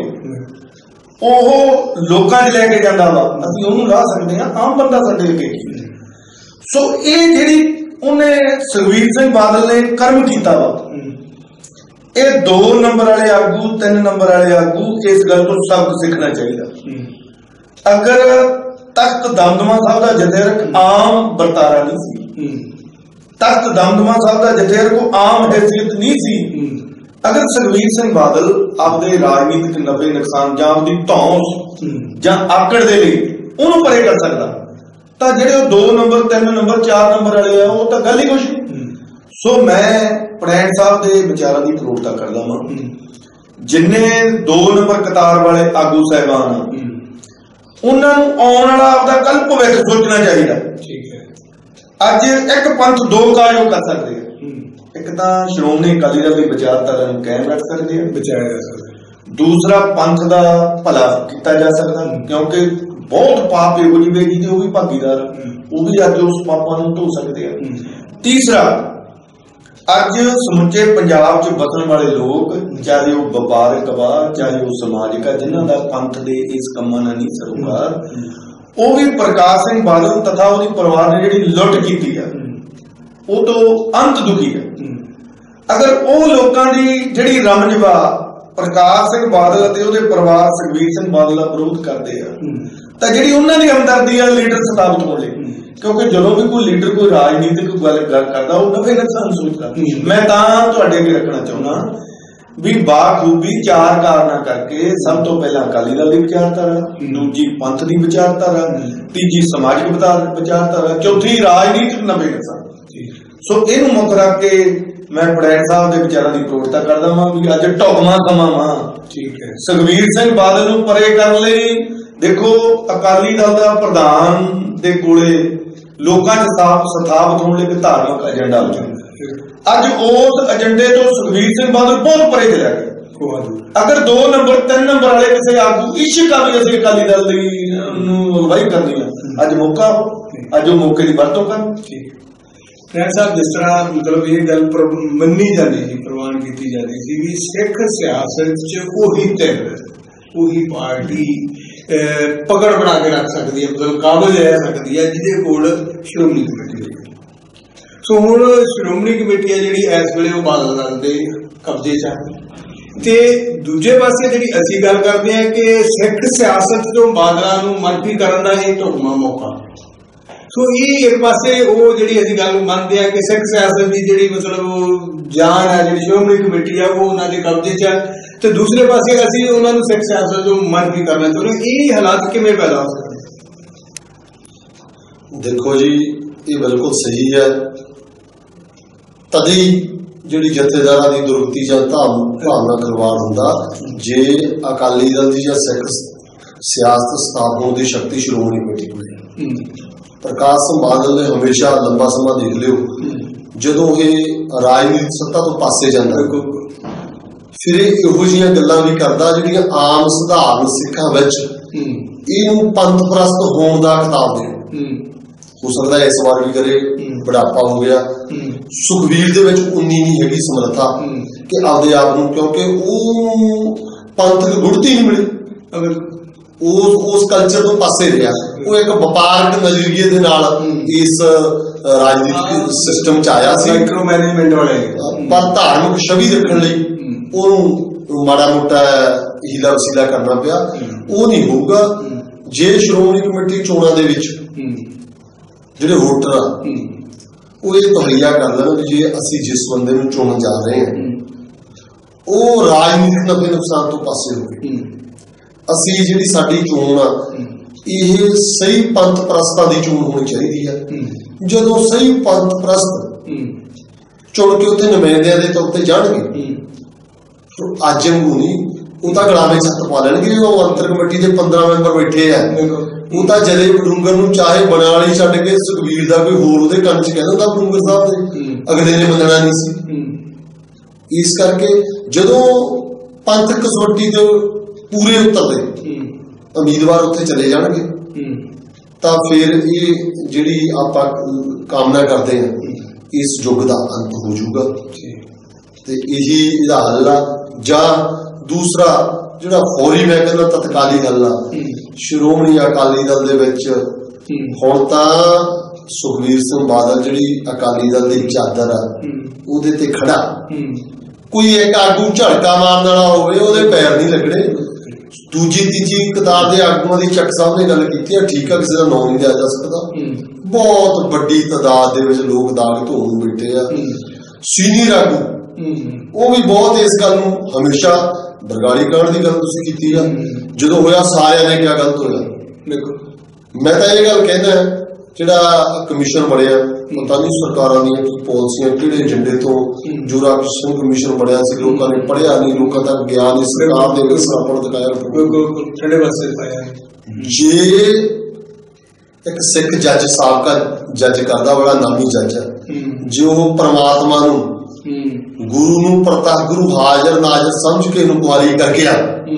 ਉਹ ਲੋਕਾਂ 'ਚ ਲੈ ਕੇ ਜਾਂਦਾ ਵਾ, ਅਸੀਂ ਉਹਨੂੰ ਲਾ ਸਕਦੇ ਹਾਂ, ਆਮ ਬੰਦਾ ਸਾਡੇ ਅੱਗੇ ਕੀ। ਸੋ ਇਹ ਜਿਹੜੀ ਉਹਨੇ ਸੁਖਬੀਰ ਸਿੰਘ ਬਾਦਲ ਨੇ ਕਰਮ ਕੀਤਾ ਵਾ, ਇਹ ਦੋ ਨੰਬਰ ਵਾਲੇ ਆਗੂ, ਤਿੰਨ ਨੰਬਰ ਵਾਲੇ ਆਗੂ ਇਸ ਗੱਲ ਤੋਂ ਸਬਕ ਸਿੱਖਣਾ ਚਾਹੀਦਾ। ਅਗਰ ਤਖਤ ਦਮਦਮਾ ਸਾਹਿਬ ਦਾ ਜਥੇਦਾਰ ਆਮ ਵਰਤਾਰਾ ਨਹੀਂ ਸੀ, ਤਖਤ ਦਮਦਮਾ ਸਾਹਿਬ ਦਾ ਜਥੇਦਾਰ ਕੋ ਆਮ ਹੈਸੀਅਤ ਨਹੀਂ ਸੀ, ਅਗਰ ਸੁਖਬੀਰ ਸਿੰਘ ਬਾਦਲ ਆਪਦੇ ਰਾਜਨੀਤਿਕ ਨਫੇ ਨੁਕਸਾਨ ਜਾਂ ਆਪਦੀ ਧੌਂਸ ਜਾਂ ਆਕੜ ਦੇ ਲਈ ਉਹਨੂੰ ਪਰੇ ਕਰ ਸਕਦਾ, ਤਾਂ ਜਿਹੜੇ ਉਹ ਦੋ ਨੰਬਰ, ਤਿੰਨ ਨੰਬਰ, ਚਾਰ ਨੰਬਰ ਵਾਲੇ ਆ ਉਹ ਤਾਂ ਗੱਲ ਹੀ ਕੁਛ ਨਹੀਂ। ਸੋ ਮੈਂ ਪੜੈਣ ਸਾਹਿਬ ਦੇ ਵਿਚਾਰਾਂ ਦੀ ਪ੍ਰੋੜਤਾ ਕਰਦਾ ਵਾਂ, ਜਿੰਨੇ ਦੋ ਨੰਬਰ ਕਤਾਰ ਵਾਲੇ ਆਗੂ ਸਾਹਿਬਾਨ ਆ ਉਹਨਾਂ ਨੂੰ ਆਉਣ ਵਾਲਾ ਆਪਦਾ ਕੱਲ ਭਵਿੱਖ ਸੋਚਣਾ ਚਾਹੀਦਾ। ਠੀਕ ਹੈ, ਅੱਜ ਇੱਕ ਪੰਥ ਦੋ ਕਾਰਜ ਕਰ ਸਕਦੇ ਆ, ਇੱਕ ਤਾਂ ਸ਼੍ਰੋਮਣੀ ਅਕਾਲੀ ਦਲ ਦੀ ਵਿਚਾਰਧਾਰਾ ਨੂੰ ਕਾਇਮ ਰੱਖ ਸਕਦੇ ਆ, ਬਚਾਇਆ ਜਾ ਸਕਦਾ, ਦੂਸਰਾ ਪੰਥ ਦਾ ਭਲਾ ਕੀਤਾ ਜਾ ਸਕਦਾ, ਕਿਉਂਕਿ ਬਹੁਤ ਪਾਪ ਇਹੋ ਜਿਹੇ ਵੇ ਜਿਹਦੇ ਉਹ ਵੀ ਭਾਗੀਦਾਰ, ਉਹ ਵੀ ਅੱਜ ਉਸ ਪਾਪਾਂ ਨੂੰ ਧੋ ਸਕਦੇ ਆ। ਤੀਸਰਾ, ਅੱਜ ਸਮੁੱਚੇ ਪੰਜਾਬ 'ਚ ਵਸਣ ਵਾਲੇ ਲੋਕ, ਚਾਹੇ ਉਹ ਵਪਾਰਕ ਵਾ, ਚਾਹੇ ਉਹ ਸਮਾਜਿਕ ਆ, ਜਿਨ੍ਹਾਂ ਦਾ ਪੰਥ ਦੇ ਇਸ ਕੰਮਾਂ ਨਾਲ ਨਹੀਂ ਸਰੋਕਾਰ, ਉਹ ਵੀ ਪ੍ਰਕਾਸ਼ ਸਿੰਘ ਬਾਦਲ ਤਥਾ ਉਹਦੀ ਪਰਿਵਾਰ ਨੇ ਜਿਹੜੀ ਲੁੱਟ ਕੀਤੀ ਆ ਉਹ ਤੋਂ ਅੰਤ ਦੁਖੀ ਹੈ। ਅਗਰ ਉਹ ਲੋਕਾਂ ਦੀ ਜਿਹੜੀ ਰਮਜਵਾ ਪ੍ਰਕਾਸ਼ ਸਿੰਘ ਬਾਦਲ ਅਤੇ ਉਹਦੇ ਪਰਿਵਾਰ ਸੁਖਬੀਰ ਸਿੰਘ ਬਾਦਲ ਦਾ ਵਿਰੋਧ ਕਰਦੇ ਆ, ਤਾਂ ਜਿਹੜੀ ਉਹਨਾਂ ਦੀ ਹਮਦਰਦੀ ਆ ਲੀਡਰ ਸਥਾਪਿਤ ਹੋਣ ਲਈ, ਕਿਉਂਕਿ ਜਦੋਂ ਵੀ ਕੋਈ ਲੀਡਰ ਕੋਈ ਰਾਜਨੀਤਿਕ ਗੱਲ ਗੱਲ ਕਰਦਾ ਉਹ ਨਫੇ ਨੁਕਸਾਨ ਸੋਚਦਾ। ਮੈਂ ਤਾਂ ਤੁਹਾਡੇ ਅੱਗੇ ਰੱਖਣਾ ਚਾਹੁੰਦਾ ਵੀ ਬਾਖੂਬੀ ਚਾਰ ਕਾਰਨਾਂ ਕਰਕੇ ਸਭ ਤੋਂ ਪਹਿਲਾਂ ਅਕਾਲੀ ਦਲ ਦੀ ਵਿਚਾਰਧਾਰਾ, ਦੂਜੀ ਪੰਥ ਦੀ ਵਿਚਾਰਧਾਰਾ, ਤੀਜੀ ਸਮਾਜਿਕ ਵਿਚਾਰਧਾਰਾ, ਚੌਥੀ ਰਾਜਨੀਤਿਕ ਨਫੇ ਨੁਕਸਾਨ। ਸੋ ਇਹਨੂੰ ਮੁੱਖ ਰੱਖ ਕੇ ਮੈਂ ਪੜੈਣ ਸਾਹਿਬ ਦੇ ਵਿਚਾਰਾਂ ਦੀ ਪ੍ਰੋੜਤਾ ਕਰਦਾ ਵਾਂ ਵੀ ਅੱਜ ਢੁਕਵਾਂ ਸਮਾਂ ਵਾਂ। ਠੀਕ ਹੈ, ਸੁਖਬੀਰ ਸਿੰਘ ਬਾਦਲ ਨੂੰ ਪਰੇ ਕਰਨ ਲਈ ਦੇਖੋ ਅਕਾਲੀ ਦਲ ਦਾ ਪ੍ਰਧਾਨ ਦੇ ਕੋਲੇ ਲੋਕਾਂ ਚ ਸਾਫ ਸਥਾਪਿਤ ਹੋਣ ਲਈ ਇੱਕ ਧਾਰਮਿਕ ਏਜੰਡਾ ਹੋ ਜਾਂਦਾ। ਅੱਜ ਉਸ ਏਜੰਡੇ ਤੋਂ ਸੁਖਬੀਰ ਸਿੰਘ ਬਾਦਲ ਬਹੁਤ ਪਰੇ ਚਲਾ ਗਿਆ। ਅਗਰ ਦੋ ਨੰਬਰ ਤਿੰਨ ਨੰਬਰ ਵਾਲੇ ਕਿਸੇ ਆਗੂ ਇਸ਼ਕ ਆ ਵੀ ਅਸੀਂ ਅਕਾਲੀ ਦਲ ਦੀ ਨੂੰ ਅਗਵਾਈ ਕਰਨੀ ਆ, ਅੱਜ ਮੌਕਾ, ਅੱਜ ਉਹ ਮੌਕੇ ਦੀ ਵਰਤੋਂ ਕਰਨ। ਰੈਣ ਸਾਹਿਬ, ਜਿਸ ਤਰ੍ਹਾਂ ਮਤਲਬ ਇਹ ਗੱਲ ਮੰਨੀ ਜਾਂਦੀ ਸੀ, ਪ੍ਰਵਾਨ ਕੀਤੀ ਜਾਂਦੀ ਸੀ ਵੀ ਸਿੱਖ ਸਿਆਸਤ 'ਚ ਉਹੀ ਧਿਰ, ਉਹੀ ਪਾਰਟੀ ਪਕੜ ਬਣਾ ਕੇ ਰੱਖ ਸਕਦੀ ਹੈ, ਮਤਲਬ ਕਾਬਜ਼ ਰਹਿ ਸਕਦੀ ਹੈ ਜਿਹਦੇ ਕੋਲ ਸ਼੍ਰੋਮਣੀ ਕਮੇਟੀ ਹੋਵੇ। ਸੋ ਹੁਣ ਸ਼੍ਰੋਮਣੀ ਕਮੇਟੀ ਹੈ ਜਿਹੜੀ ਇਸ ਵੇਲੇ ਉਹ ਬਾਦਲ ਦਲ ਦੇ ਕਬਜ਼ੇ 'ਚ ਹੈ। ਤੇ ਦੂਜੇ ਪਾਸੇ ਜਿਹੜੀ ਅਸੀਂ ਗੱਲ ਕਰਦੇ ਹਾਂ ਕਿ ਸਿੱਖ ਸਿਆਸਤ ਤੋਂ ਬਾਦਲਾਂ ਨੂੰ ਮਨਫੀ ਕਰਨ ਦਾ ਇਹ ਢੁਕਵਾਂ ਮੌਕਾ। ਸੋ ਇਹ ਇੱਕ ਪਾਸੇ ਉਹ ਜਿਹੜੀ ਅਸੀਂ ਗੱਲ ਮੰਨਦੇ ਹਾਂ ਕਿ ਸਿੱਖ ਸਿਆਸਤ ਦੀ ਜਿਹੜੀ ਮਤਲਬ ਜਾਨ ਹੈ, ਜਿਹੜੀ ਸ਼੍ਰੋਮਣੀ ਕਮੇਟੀ ਆ, ਉਹ ਉਹਨਾਂ ਦੇ ਕਬਜ਼ੇ 'ਚ ਹੈ, ਤੇ ਦੂਸਰੇ ਪਾਸੇ ਅਸੀਂ ਉਹਨਾਂ ਨੂੰ ਸਿੱਖ ਸਿਆਸਤ ਤੋਂ ਮਨਫੀ ਕਰਨਾ ਚਾਹੁੰਦੇ ਹਾਂ। ਇਹ ਹਾਲਾਤ ਕਿਵੇਂ ਪੈਦਾ ਹੋ ਸਕਦੇ? ਦੇਖੋ ਜੀ, ਇਹ ਬਿਲਕੁਲ ਸਹੀ ਹੈ। ਤਦੀ ਜਿਹੜੀ ਜਥੇਦਾਰਾਂ ਦੀ ਦੁਰਗਤੀ ਜਾਂ ਭਾਵਨਾ ਕਰਵਾਰ ਹੁੰਦਾ ਜੇ ਅਕਾਲੀ ਦਲ ਦੀ ਜਾਂ ਸਿੱਖ ਸਿਆਸਤ ਸਥਾਪਤ ਹੋਣ ਦੀ ਸ਼ਕਤੀ ਸ਼੍ਰੋਮਣੀ ਕਮੇਟੀ ਕੋਲ ਹੈ। ਪ੍ਰਕਾਸ਼ ਸਿੰਘ ਬਾਦਲ ਨੇ ਹਮੇਸ਼ਾ ਲੰਬਾ ਸਮਾਂ ਦੇਖ ਲਿਓ, ਜਦੋਂ ਇਹ ਰਾਜਨੀਤਿਕ ਸੱਤਾ ਤੋਂ ਪਾਸੇ ਜਾਂਦਾ ਫਿਰ ਇਹ ਇਹੋ ਜਿਹੀਆਂ ਗੱਲਾਂ ਵੀ ਕਰਦਾ ਜਿਹੜੀਆਂ ਆਮ ਸਧਾਰਨ ਸਿੱਖਾਂ ਵਿੱਚ ਇਹਨੂੰ ਪੰਥ ਪ੍ਰਸਤ ਹੋਣ ਦਾ ਖਿਤਾਬ ਦੇਣ। ਹੋ ਸਕਦਾ ਇਸ ਵਾਰ ਵੀ ਕਰੇ, ਬੁਢਾਪਾ ਹੋ ਗਿਆ। ਸੁਖਬੀਰ ਦੇ ਵਿੱਚ ਉਨੀ ਨਹੀਂ ਹੈਗੀ ਸਮਰੱਥਾ ਕਿ ਆਪਦੇ ਆਪ ਨੂੰ, ਕਿਉਂਕਿ ਉਹ ਪੰਥਕ ਗੁੜਤੀ ਨਹੀਂ ਮਿਲੀ, ਉਸ ਉਸ ਕਲਚਰ ਤੋਂ ਪਾਸੇ ਰਿਹਾ। ਉਹ ਇੱਕ ਵਪਾਰਕ ਨਜ਼ਰੀਏ ਦੇ ਨਾਲ ਇਸ ਰਾਜਨੀਤਿਕ ਸਿਸਟਮ ਚ ਆਇਆ ਸੀ, ਮਾਈਕਰੋ ਮੈਨੇਜਮੈਂਟ ਵਾਲੇ, ਪਰ ਧਾਰਮਿਕ ਛਵੀ ਰੱਖਣ ਲਈ ਉਹਨੂੰ ਮਾੜਾ ਮੋਟਾ ਹੀਲਾ ਵਸੀਲਾ ਕਰਨਾ ਪਿਆ। ਉਹ ਨਹੀਂ ਹੋਊਗਾ ਜੇ ਸ਼੍ਰੋਮਣੀ ਕਮੇਟੀ ਚੋਣਾਂ ਦੇ ਵਿੱਚ ਜਿਹੜੇ ਵੋਟਰ ਆ ਉਹ ਇਹ ਤਹਈਆ ਕਰ ਲੈਣ ਵੀ ਜੇ ਅਸੀਂ ਜਿਸ ਬੰਦੇ ਨੂੰ ਚੁਣਨ ਜਾ ਰਹੇ ਹਾਂ ਉਹ ਰਾਜਨੀਤਿਕ ਨਫੇ ਨੁਕਸਾਨ ਤੋਂ ਪਾਸੇ ਹੋਵੇ। ਅਸੀਂ ਜਿਹੜੀ ਸਾਡੀ ਚੋਣ ਆ ਇਹ ਸਹੀ ਪੰਥ ਪ੍ਰਸਤਾਂ ਦੀ ਚੋਣ ਹੋਣੀ ਚਾਹੀਦੀ ਹੈ। ਜਦੋਂ ਸਹੀ ਪੰਥ ਪ੍ਰਸਤ ਚੁਣ ਕੇ ਉੱਥੇ ਨੁਮਾਇੰਦਿਆਂ ਦੇ ਤੌਰ ਤੇ ਜਾਣਗੇ, ਅੱਜ ਵਾਂਗੂ ਨਹੀਂ, ਉਹ ਤਾਂ ਗਲਾਵੇਂ ਛੱਤ ਪਾ ਲੈਣਗੇ। ਉਹ ਅੰਤਰ ਕਮੇਟੀ ਦੇ ਪੰਦਰਾਂ ਮੈਂਬਰ ਬੈਠੇ ਆ, ਉਹ ਤਾਂ ਜਦੇ ਬਡੂੰਗਰ ਨੂੰ ਚਾਹੇ ਬਣਾਲੀ ਛੱਡ ਕੇ ਸੁਖਬੀਰ ਦਾ ਕੋਈ ਹੋਰ ਉਹਦੇ ਕੰਨ ਚ ਕਹਿ ਦਿੰਦਾ ਬਡੂੰਗਰ ਸਾਹਿਬ ਦੇ, ਅਗਲੇ ਨੇ ਮੰਨਣਾ ਨਹੀਂ ਸੀ। ਇਸ ਕਰਕੇ ਜਦੋਂ ਪੰਥਕ ਕਸਵੱਟੀ ਤੇ ਪੂਰੇ ਉਤਰਦੇ ਉਮੀਦਵਾਰ ਉੱਥੇ ਚਲੇ ਜਾਣਗੇ ਤਾਂ ਫਿਰ ਇਹ ਜਿਹੜੀ ਆਪਾਂ ਕਾਮਨਾ ਕਰਦੇ ਹਾਂ ਇਸ ਯੁੱਗ ਦਾ ਅੰਤ ਹੋ ਜਾਊਗਾ ਤੇ ਇਹੀ ਇਹਦਾ ਹੱਲ ਆ। ਜਾਂ ਦੂਸਰਾ ਜਿਹੜਾ ਫੌਰੀ ਮੈਂ ਕਹਿੰਦਾ ਤਤਕਾਲੀ ਹੱਲ ਆ, ਸ਼੍ਰੋਮਣੀ ਅਕਾਲੀ ਦਲ ਦੇ ਵਿੱਚ ਹੁਣ ਤਾਂ ਸੁਖਬੀਰ ਸਿੰਘ ਬਾਦਲ ਜਿਹੜੀ ਅਕਾਲੀ ਦਲ ਦੀ ਚਾਦਰ ਆ ਉਹਦੇ ਤੇ ਖੜਾ, ਕੋਈ ਇੱਕ ਆਗੂ ਝੜਕਾ ਮਾਰਨ ਵਾਲਾ ਹੋਵੇ ਉਹਦੇ ਪੈਰ ਨਹੀਂ ਲੱਗਣੇ। ਦੂਜੀ ਤੀਜੀ ਕਤਾਰ ਦੇ ਆਗੂਆਂ ਦੀ ਚੱਕ ਸਾਹਿਬ ਨੇ ਗੱਲ ਕੀਤੀ ਹੈ, ਠੀਕ ਆ, ਕਿਸੇ ਦਾ ਨਾਂ ਨਹੀਂ ਲਿਆ ਜਾ ਸਕਦਾ। ਬਹੁਤ ਵੱਡੀ ਤਾਦਾਦ ਦੇ ਵਿੱਚ ਲੋਕ ਦਾਗ ਧੋਣ ਨੂੰ ਬੈਠੇ ਆ। ਸੀਨੀਅਰ ਆਗੂ ਉਹ ਵੀ ਬਹੁਤ ਇਸ ਗੱਲ ਨੂੰ ਹਮੇਸ਼ਾ ਬਰਗਾੜੀ ਕਰਨ ਦੀ ਗੱਲ ਤੁਸੀਂ ਕੀਤੀ ਆ, ਜਦੋਂ ਹੋਇਆ ਸਾਰਿਆਂ ਨੇ ਕਿਹਾ ਗਲਤ ਹੋਇਆ। ਦੇਖੋ ਮੈਂ ਤਾਂ ਇਹ ਗੱਲ ਕਹਿੰਦਾ ਜਿਹੜਾ ਕਮਿਸ਼ਨ ਬਣਿਆ ਪਤਾ ਨਹੀਂ ਸਰਕਾਰਾਂ ਦੀਆਂ ਕੀ ਪਾਲਿਸੀਆਂ ਕਿਹੜੇ ਏਜੰਡੇ ਤੋਂ ਜੋਰਾ ਕਿਸ਼ਨ ਕਮਿਸ਼ਨ ਬਣਿਆ ਸੀ, ਲੋਕਾਂ ਨੇ ਪੜ੍ਹਿਆ ਨਹੀਂ, ਲੋਕਾਂ ਤੱਕ ਗਿਆ ਨਹੀਂ, ਸਰਕਾਰ ਨੇ ਸਾਪੜ ਦਿਖਾਇਆ ਪਾਇਆ। ਜੇ ਇੱਕ ਸਿੱਖ ਜੱਜ ਸਾਬਕਾ ਜੱਜ ਕਰਦਾ ਬੜਾ ਨਾਮੀ ਜੱਜ ਹੈ, ਜੇ ਉਹ ਪਰਮਾਤਮਾ ਨੂੰ ਗੁਰੂ ਨੂੰ ਪ੍ਰਤੱਖ ਗੁਰੂ ਹਾਜ਼ਰ ਨਾਜ਼ਰ ਸਮਝ ਕੇ ਇਨਕੁਆਰੀ ਕਰ ਗਿਆ,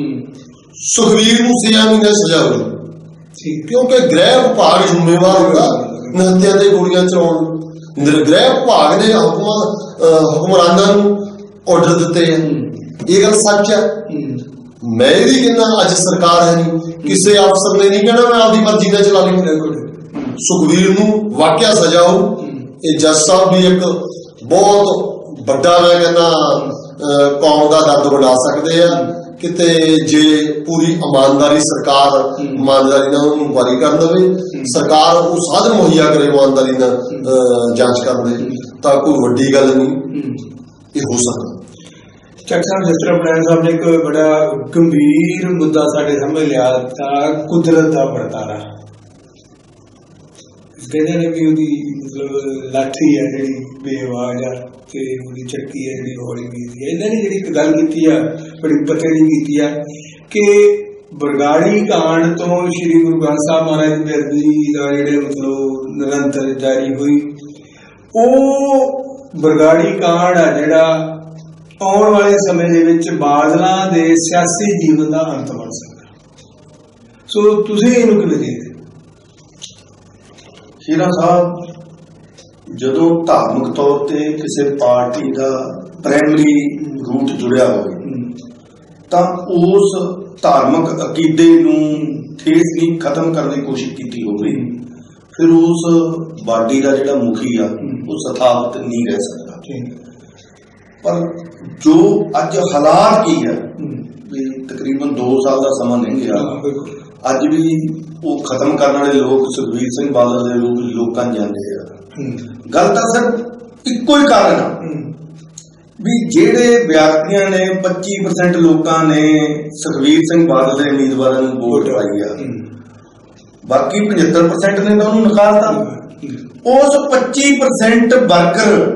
ਸੁਖਬੀਰ ਨੂੰ ਛੇ ਮਹੀਨੇ ਸਜ਼ਾ ਹੋਈ ਕਿਉਂਕਿ ਗ੍ਰਹਿ ਵਿਭਾਗ ਜ਼ਿੰਮੇਵਾਰ ਹੁੰਦਾ ਨਿਹੱਤਿਆਂ ਦੇ ਗੋਲੀਆਂ ਚਲਾਉਣ। ਗ੍ਰਹਿ ਵਿਭਾਗ ਨੇ ਹੁਕਮ ਹੁਕਮਰਾਨਾਂ ਨੂੰ ਆਰਡਰ ਦਿੱਤੇ ਆ, ਇਹ ਗੱਲ ਸੱਚ ਹੈ। ਮੈਂ ਇਹ ਵੀ ਕਹਿੰਦਾ ਅੱਜ ਸਰਕਾਰ ਹੈ ਨਹੀਂ, ਕਿਸੇ ਅਫਸਰ ਨੇ ਨਹੀਂ ਕਹਿਣਾ ਮੈਂ ਆਪਦੀ ਮਰਜ਼ੀ ਨਾਲ ਚਲਾ ਲਈ। ਸੁਖਬੀਰ ਨੂੰ ਵਾਕਿਆ ਸਜ਼ਾ ਹੋ। ਇਹ ਜੱਜ ਸਾਹਿਬ ਵੀ ਇੱਕ ਬਹੁਤ ਵੱਡਾ ਮੈਂ ਕਹਿੰਦਾ ਕੌਮ ਦਾ ਦਰਦ ਵਡਾ ਸਕਦੇ ਆ ਕਿਤੇ ਜੇ ਪੂਰੀ ਇਮਾਨਦਾਰੀ ਸਰਕਾਰ ਇਮਾਨਦਾਰੀ ਨਾਲ ਉਹਨੂੰ ਵਾਰੀ ਕਰ ਦੇਵੇ, ਸਰਕਾਰ ਉਹ ਸਾਧਨ ਮੁਹੱਈਆ ਕਰੇ ਇਮਾਨਦਾਰੀ ਨਾਲ ਜਾਂਚ ਕਰਨ ਦੇ, ਤਾਂ ਕੋਈ ਵੱਡੀ ਗੱਲ ਨਹੀਂ ਇਹ ਹੋ ਸਕਦਾ। ਚੱਕ ਸਾਹਿਬ, ਜਿਸ ਤਰ੍ਹਾਂ ਬਲੈਨ ਸਾਹਿਬ ਨੇ ਇੱਕ ਬੜਾ ਗੰਭੀਰ ਮੁੱਦਾ ਸਾਡੇ ਸਾਹਮਣੇ ਲਿਆ ਤਾਂ ਕੁਦਰਤ ਦਾ ਵਰਤਾਰਾ। ਕਹਿੰਦੇ ਨੇ ਵੀ ਉਹਦੀ ਮਤਲਬ ਲਾਠੀ ਹੈ ਜਿਹੜੀ ਬੇਆਵਾਜ਼ ਆ ਤੇ ਉਹਦੀ ਚੱਕੀ ਹੈ ਜਿਹੜੀ ਹੌਲੀ ਬੀਜਦੀ ਹੈ। ਇਹਨਾਂ ਨੇ ਜਿਹੜੀ ਇੱਕ ਗੱਲ ਕੀਤੀ ਆ ਬੜੀ ਪਤੇ ਦੀ ਕੀਤੀ ਆ ਕਿ ਬਰਗਾੜੀ ਕਾਂਡ ਤੋਂ ਸ਼੍ਰੀ ਗੁਰੂ ਗ੍ਰੰਥ ਸਾਹਿਬ ਮਹਾਰਾਜ ਦੀ ਬੇਅਦਬੀ ਦਾ ਜਿਹੜੇ ਮਤਲਬ ਨਿਰੰਤਰ ਜਾਰੀ ਹੋਈ, ਉਹ ਬਰਗਾੜੀ ਕਾਂਡ ਆ ਜਿਹੜਾ ਆਉਣ ਵਾਲੇ ਸਮੇਂ ਦੇ ਵਿੱਚ ਬਾਦਲਾਂ ਦੇ ਸਿਆਸੀ ਜੀਵਨ ਦਾ ਅੰਤ ਬਣ ਸਕਦਾ। ਸੋ ਤੁਸੀਂ ਇਹਨੂੰ ਕਿਵੇਂ ਦੇਖਦੇ? ਸ਼ੇਰਾ ਸਾਹਿਬ, ਜਦੋਂ ਧਾਰਮਿਕ ਤੌਰ ਤੇ ਕਿਸੇ ਪਾਰਟੀ ਦਾ ਪ੍ਰਾਇਮਰੀ ਰੂਟ ਜੁੜਿਆ ਹੋਵੇ ਤਾਂ ਉਸ ਧਾਰਮਿਕ ਅਕੀਦੇ ਨੂੰ ਠੇਸ ਨਹੀਂ ਖਤਮ ਕਰਨ ਦੀ ਕੋਸ਼ਿਸ਼ ਕੀਤੀ ਹੋਵੇ, ਫਿਰ ਉਸ ਬਾਡੀ ਦਾ ਜਿਹੜਾ ਮੁਖੀ ਆ ਉਹ ਸਥਾਪਿਤ ਨਹੀਂ ਰਹਿ ਸਕਦਾ। ਪਰ ਜੋ ਅੱਜ ਹਾਲਾਤ ਕੀ ਹੈ ਵੀ ਤਕਰੀਬਨ ਦੋ ਸਾਲ ਦਾ ਸਮਾਂ ਨਹੀਂ ਗਿਆ, ਅੱਜ ਵੀ ਉਹ ਖਤਮ ਕਰਨ ਵਾਲੇ ਲੋਕ ਸੁਖਬੀਰ ਸਿੰਘ ਬਾਦਲ ਦੇ ਲੋਕ ਲੋਕਾਂ ਜਾਂਦੇ ਆ। ਗੱਲ ਤਾਂ ਸਿਰਫ ਇੱਕੋ ਹੀ ਕਾਰਨ ਆ ਵੀ ਜਿਹੜੇ ਵਿਅਕਤੀਆਂ ਨੇ ਪੱਚੀ ਪਰਸੈਂਟ ਲੋਕਾਂ ਨੇ ਸੁਖਬੀਰ ਸਿੰਘ ਬਾਦਲ ਦੇ ਉਮੀਦਵਾਰਾਂ ਨੂੰ ਵੋਟ ਪਾਈ ਆ, ਬਾਕੀ ਪਝੱਤਰ ਪਰਸੈਂਟ ਨੇ ਤਾਂ ਉਹਨੂੰ ਨਕਾਰਤਾ। ਉਸ ਪੱਚੀ ਪਰਸੈਂਟ ਵਰਕਰ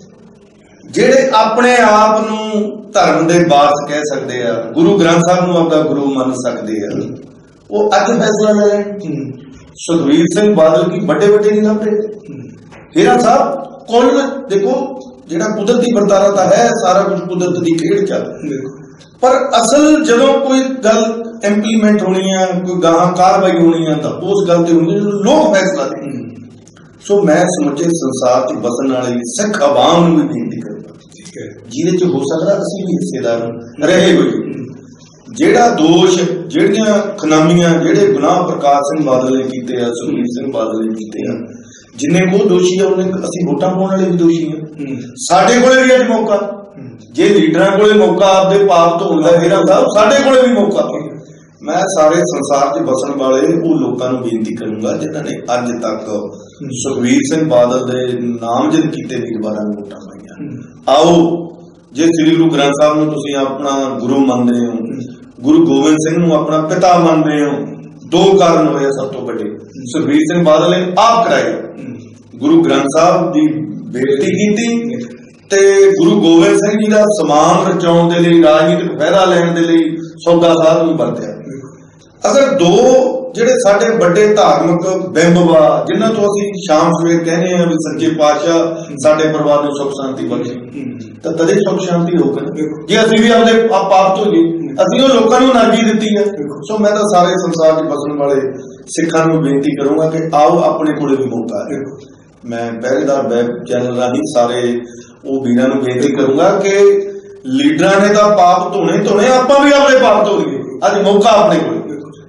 ਜਿਹੜੇ ਆਪਣੇ ਆਪ ਨੂੰ ਧਰਮ ਦੇ ਵਾਰਸ ਕਹਿ ਸਕਦੇ ਆ, ਗੁਰੂ ਗ੍ਰੰਥ ਸਾਹਿਬ ਨੂੰ ਆਪਦਾ ਗੁਰੂ ਮੰਨ ਸਕਦੇ ਆ, ਉਹ ਅੱਜ ਫੈਸਲਾ ਲੈ ਲੈਣ। ਸੁਖਬੀਰ ਸਿੰਘ ਬਾਦਲ ਕੀ ਵੱਡੇ ਵੱਡੇ ਨਹੀਂ ਲੱਭਦੇ। ਹੀਰਾ ਸਾਹਿਬ, ਕੁੱਲ ਦੇਖੋ ਜਿਹੜਾ ਕੁਦਰਤੀ ਵਰਤਾਰਾ ਤਾਂ ਹੈ, ਸਾਰਾ ਕੁਝ ਕੁਦਰਤ ਦੀ ਖੇਡ ਚੱਲ, ਪਰ ਅਸਲ ਜਦੋਂ ਕੋਈ ਗੱਲ ਇੰਪਲੀਮੈਂਟ ਹੋਣੀ ਆ, ਕੋਈ ਗਾਹਾਂ ਕਾਰਵਾਈ ਹੋਣੀ ਆ, ਤਾਂ ਉਸ ਗੱਲ ਤੇ ਹੁੰਦੀ ਲੋਕ ਫੈਸਲਾ ਦੇ। ਸੋ ਮੈਂ ਸਮੁੱਚੇ ਸੰਸਾਰ 'ਚ ਬਸਣ ਵਾਲੇ ਸਿੱਖ ਆਵਾਮ ਨੂੰ ਵੀ ਬੇਨਤੀ ਕਰਦਾ, ਜਿਹਦੇ 'ਚ ਹੋ ਸਕਦਾ ਅਸੀਂ ਵੀ ਹਿੱਸੇਦਾਰ ਰਹੇ ਹੋਏ। ਜਿਹੜਾ ਦੋਸ਼, ਜਿਹੜੀਆਂ ਖਨਾਮੀਆਂ, ਜਿਹੜੇ ਗੁਨਾਹ ਪ੍ਰਕਾਸ਼ ਸਿੰਘ ਬਾਦਲ ਨੇ ਕੀਤੇ ਆ, ਸੁਖਬੀਰ ਸਿੰਘ ਬਾਦਲ ਨੇ ਕੀਤੇ ਆ, ਜਿੰਨੇ ਕੋ ਦੋਸ਼ੀ ਆ ਉਹਨੇ ਅਸੀਂ ਵੋਟਾਂ ਪਾਉਣ ਵਾਲੇ ਵੀ ਦੋਸ਼ੀ ਆ। ਸਾਡੇ ਕੋਲੇ ਵੀ ਅੱਜ ਮੌਕਾ, ਜੇ ਲੀਡਰਾਂ ਕੋਲੇ ਮੌਕਾ ਆਪਦੇ ਪਾਪ ਧੋਣ ਦਾ ਹੀਰਾ ਸਾਹਿਬ, ਸਾਡੇ ਕੋਲੇ ਵੀ ਮੌਕਾ। ਮੈਂ ਸਾਰੇ ਸੰਸਾਰ 'ਚ ਬਸਣ ਵਾਲੇ ਉਹ ਲੋਕਾਂ ਨੂੰ ਬੇਨਤੀ ਕਰੂੰਗਾ ਜਿਨ੍ਹਾਂ ਨੇ ਅੱਜ ਤੱਕ ਸੁਖਬੀਰ ਸਿੰਘ ਬਾਦਲ ਦੇ ਨਾਮਜ਼ਦ ਕੀਤੇ ਉਮੀਦਵਾਰਾਂ ਨੂੰ ਵੋਟਾਂ ਪਾਈਆਂ, ਆਓ ਜੇ ਸ੍ਰੀ ਗੁਰੂ ਗ੍ਰੰਥ ਸਾਹਿਬ ਨੂੰ ਤੁਸੀਂ ਆਪਣਾ ਗੁਰੂ ਮੰਨਦੇ ਹੋ, ਗੁਰੂ ਗੋਬਿੰਦ ਸਿੰਘ ਨੂੰ ਆਪਣਾ ਪਿਤਾ ਮੰਨਦੇ ਹੋ, ਦੋ ਕਾਰਨ ਹੋਏ ਸਭ ਤੋਂ ਵੱਡੇ। ਸੁਖਬੀਰ ਸਿੰਘ ਬਾਦਲ ਨੇ ਆਪ ਕਰਾਏ, ਗੁਰੂ ਗ੍ਰੰਥ ਸਾਹਿਬ ਦੀ ਬੇਇੱਜ਼ਤੀ ਕੀਤੀ ਤੇ ਗੁਰੂ ਗੋਬਿੰਦ ਸਿੰਘ ਜੀ ਦਾ ਸਮਾਨ ਰਚਾਉਣ ਦੇ ਲਈ, ਰਾਜਨੀਤਿਕ ਫਾਇਦਾ ਲੈਣ ਦੇ ਲਈ ਸੌਦਾ ਸਾਧ ਨੂੰ ਵਰਤਿਆ। ਅਗਰ ਦੋ ਜਿਹੜੇ ਸਾਡੇ ਵੱਡੇ ਧਾਰਮਿਕ ਬਿੰਬ ਵਾ, ਜਿਨ੍ਹਾਂ ਤੋਂ ਅਸੀਂ ਸ਼ਾਮ ਸਵੇਰ ਕਹਿੰਦੇ ਆ ਵੀ ਸੱਚੇ ਪਾਤਸ਼ਾਹ ਸਾਡੇ ਪਰਿਵਾਰ ਨੂੰ ਸੁੱਖ ਸ਼ਾਂਤੀ ਬਖਸ਼ੇ, ਤਾਂ ਤਦੇ ਸੁੱਖ ਸ਼ਾਂਤੀ ਹੋਊਗਾ ਜੇ ਅਸੀਂ ਵੀ ਆਪਦੇ ਪਾਪ ਤੋਂ ਜੀ ਅਸੀਂ ਉਹ ਲੋਕਾਂ ਨੂੰ ਅਨਾਜੀ ਦਿੱਤੀ ਹੈ। ਸੋ ਮੈਂ ਤਾਂ ਸਾਰੇ ਸੰਸਾਰ 'ਚ ਬਸਣ ਵਾਲੇ ਸਿੱਖਾਂ ਨੂੰ ਬੇਨਤੀ ਕਰੂੰਗਾ ਕਿ ਆਓ ਆਪਣੇ ਕੋਲੇ ਵੀ ਮੌਕਾ ਹੈ। ਮੈਂ ਪਹਿਰੇਦਾਰ ਵੈਬ ਚੈਨਲ ਰਾਹੀਂ ਸਾਰੇ ਉਹ ਵੀਰਾਂ ਨੂੰ ਬੇਨਤੀ ਕਰੂੰਗਾ ਕਿ ਲੀਡਰਾਂ ਨੇ ਤਾਂ ਪਾਪ ਧੋਣੇ ਧੋਣੇ, ਆਪਾਂ ਵੀ ਆਪਣੇ ਪਾਪ ਧੋ ਲਈਏ, ਅੱਜ ਮੌਕਾ ਆਪਣੇ ਕੋਲ।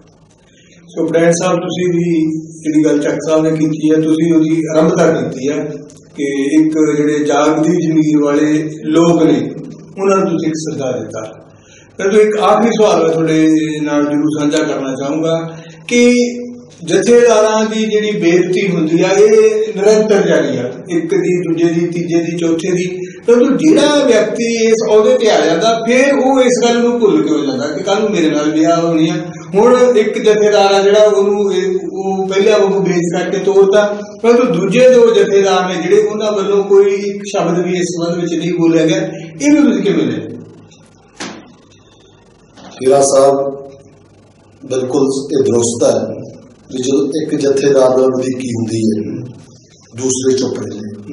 ਸੋ ਬ੍ਰੈਂਡ ਸਾਹਿਬ, ਤੁਸੀਂ ਵੀ ਜਿਹੜੀ ਗੱਲ ਚੱਕ ਸਾਹਿਬ ਨੇ ਕੀਤੀ ਹੈ, ਤੁਸੀਂ ਉਹਦੀ ਆਰੰਭਤਾ ਕੀਤੀ ਹੈ ਕਿ ਇੱਕ ਜਿਹੜੇ ਜਾਗਦੀ ਜ਼ਮੀਰ ਵਾਲੇ ਲੋਕ ਨੇ ਉਹਨਾਂ ਨੂੰ ਤੁਸੀਂ ਇੱਕ ਸੱਦਾ ਦਿੱਤਾ। ਪਰ ਇੱਕ ਆਖਰੀ ਸਵਾਲ ਮੈਂ ਤੁਹਾਡੇ ਨਾਲ ਜ਼ਰੂਰ ਸਾਂਝਾ ਕਰਨਾ ਚਾਹੂੰਗਾ ਕਿ ਜਥੇਦਾਰਾਂ ਦੀ ਜਿਹੜੀ ਬੇਇੱਜ਼ਤੀ ਹੁੰਦੀ ਆ ਇਹ ਨਿਰੰਤਰ ਜਾਰੀ ਆ, ਇੱਕ ਦੀ, ਦੂਜੇ ਦੀ, ਤੀਜੇ ਦੀ, ਚੌਥੇ ਦੀ। ਪਰੰਤੂ ਜਿਹੜਾ ਵਿਅਕਤੀ ਇਸ ਅਹੁਦੇ ਤੇ ਆ ਜਾਂਦਾ ਫਿਰ ਉਹ ਇਸ ਗੱਲ ਨੂੰ ਭੁੱਲ ਕੇ ਹੋ ਜਾਂਦਾ ਕਿ ਕੱਲ ਨੂੰ ਮੇਰੇ ਨਾਲ ਵਿਆਹ ਹੋਣੀ ਆ। ਹੁਣ ਇੱਕ ਜਥੇਦਾਰ ਆ ਜਿਹੜਾ ਉਹਨੂੰ ਉਹ ਪਹਿਲਾਂ ਉਹ ਵੇਚ ਕਰਕੇ ਤੋੜਦਾ, ਪਰੰਤੂ ਦੂਜੇ ਦੋ ਜਥੇਦਾਰ ਨੇ ਜਿਹੜੇ ਉਹਨਾਂ ਵੱਲੋਂ ਕੋਈ ਇੱਕ ਸ਼ਬਦ ਵੀ ਇਸ ਸੰਬੰਧ ਵਿੱਚ ਨਹੀਂ ਬੋਲਿਆ ਗਿਆ। ਇਹ ਵੀ ਤੁਸੀਂ ਕਿਵੇਂ ਲੈ? ਹੀਰਾ ਸਾਹਿਬ, ਬਿਲਕੁਲ ਇਹ ਦਰੁਸਤ ਹੈ ਵੀ ਜਦੋਂ ਇੱਕ ਜਥੇਦਾਰ ਨਾਲ ਵਧੀਕੀ ਹੁੰਦੀ ਹੈ ਦੂਸਰੇ ਚੁੱਪ ਰਹਿੰਦੇ।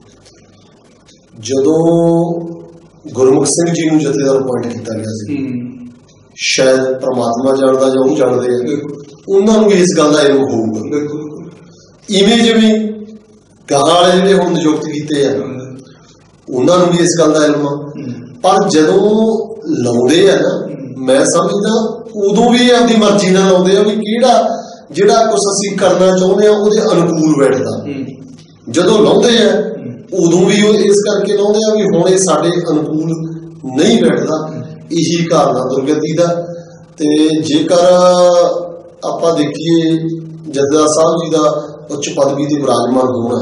ਜਦੋਂ ਗੁਰਮੁਖ ਸਿੰਘ ਜੀ ਨੂੰ ਜਥੇਦਾਰ ਅਪਾਇੰਟ ਕੀਤਾ ਗਿਆ ਸੀ, ਸ਼ਾਇਦ ਪ੍ਰਮਾਤਮਾ ਜਾਣਦਾ ਜਾਂ ਉਹ ਜਾਣਦੇ ਆ, ਉਹਨਾਂ ਨੂੰ ਇਸ ਗੱਲ ਦਾ ਇਲਮ ਹੋਊਗਾ। ਇਵੇਂ ਜਿਵੇਂ ਗਾਂ ਵਾਲੇ ਜਿਹੜੇ ਹੁਣ ਨਿਯੁਕਤ ਕੀਤੇ ਆ ਉਹਨਾਂ ਨੂੰ ਵੀ ਇਸ ਗੱਲ ਦਾ ਇਲਮ ਆ, ਪਰ ਜਦੋਂ ਲਾਉਂਦੇ ਆ ਨਾ, ਮੈਂ ਸਮਝਦਾ ਉਦੋਂ ਵੀ ਆਪਦੀ ਮਰਜ਼ੀ ਨਾਲ ਲਾਉਂਦੇ ਆ ਵੀ ਕਿਹੜਾ ਜਿਹੜਾ ਕੁਛ ਅਸੀਂ ਕਰਨਾ ਚਾਹੁੰਦੇ ਆ ਉਹਦੇ ਅਨੁਕੂਲ ਬੈਠਦਾ। ਜਦੋਂ ਲਾਉਂਦੇ ਆ ਉਦੋਂ ਵੀ ਉਹ ਇਸ ਕਰਕੇ ਲਾਉਂਦੇ ਆ ਵੀ ਹੁਣ ਇਹ ਸਾਡੇ ਅਨੁਕੂਲ ਨਹੀਂ ਬੈਠਦਾ, ਇਹੀ ਕਾਰਨਾ ਦੁਰਗਤੀ ਦਾ। ਤੇ ਜੇਕਰ ਆਪਾਂ ਦੇਖੀਏ ਜਥੇਦਾਰ ਸਾਹਿਬ ਜੀ ਦਾ ਉੱਚ ਪਦਵੀ ਤੇ ਵਿਰਾਜਮਾਨ ਹੋਣਾ,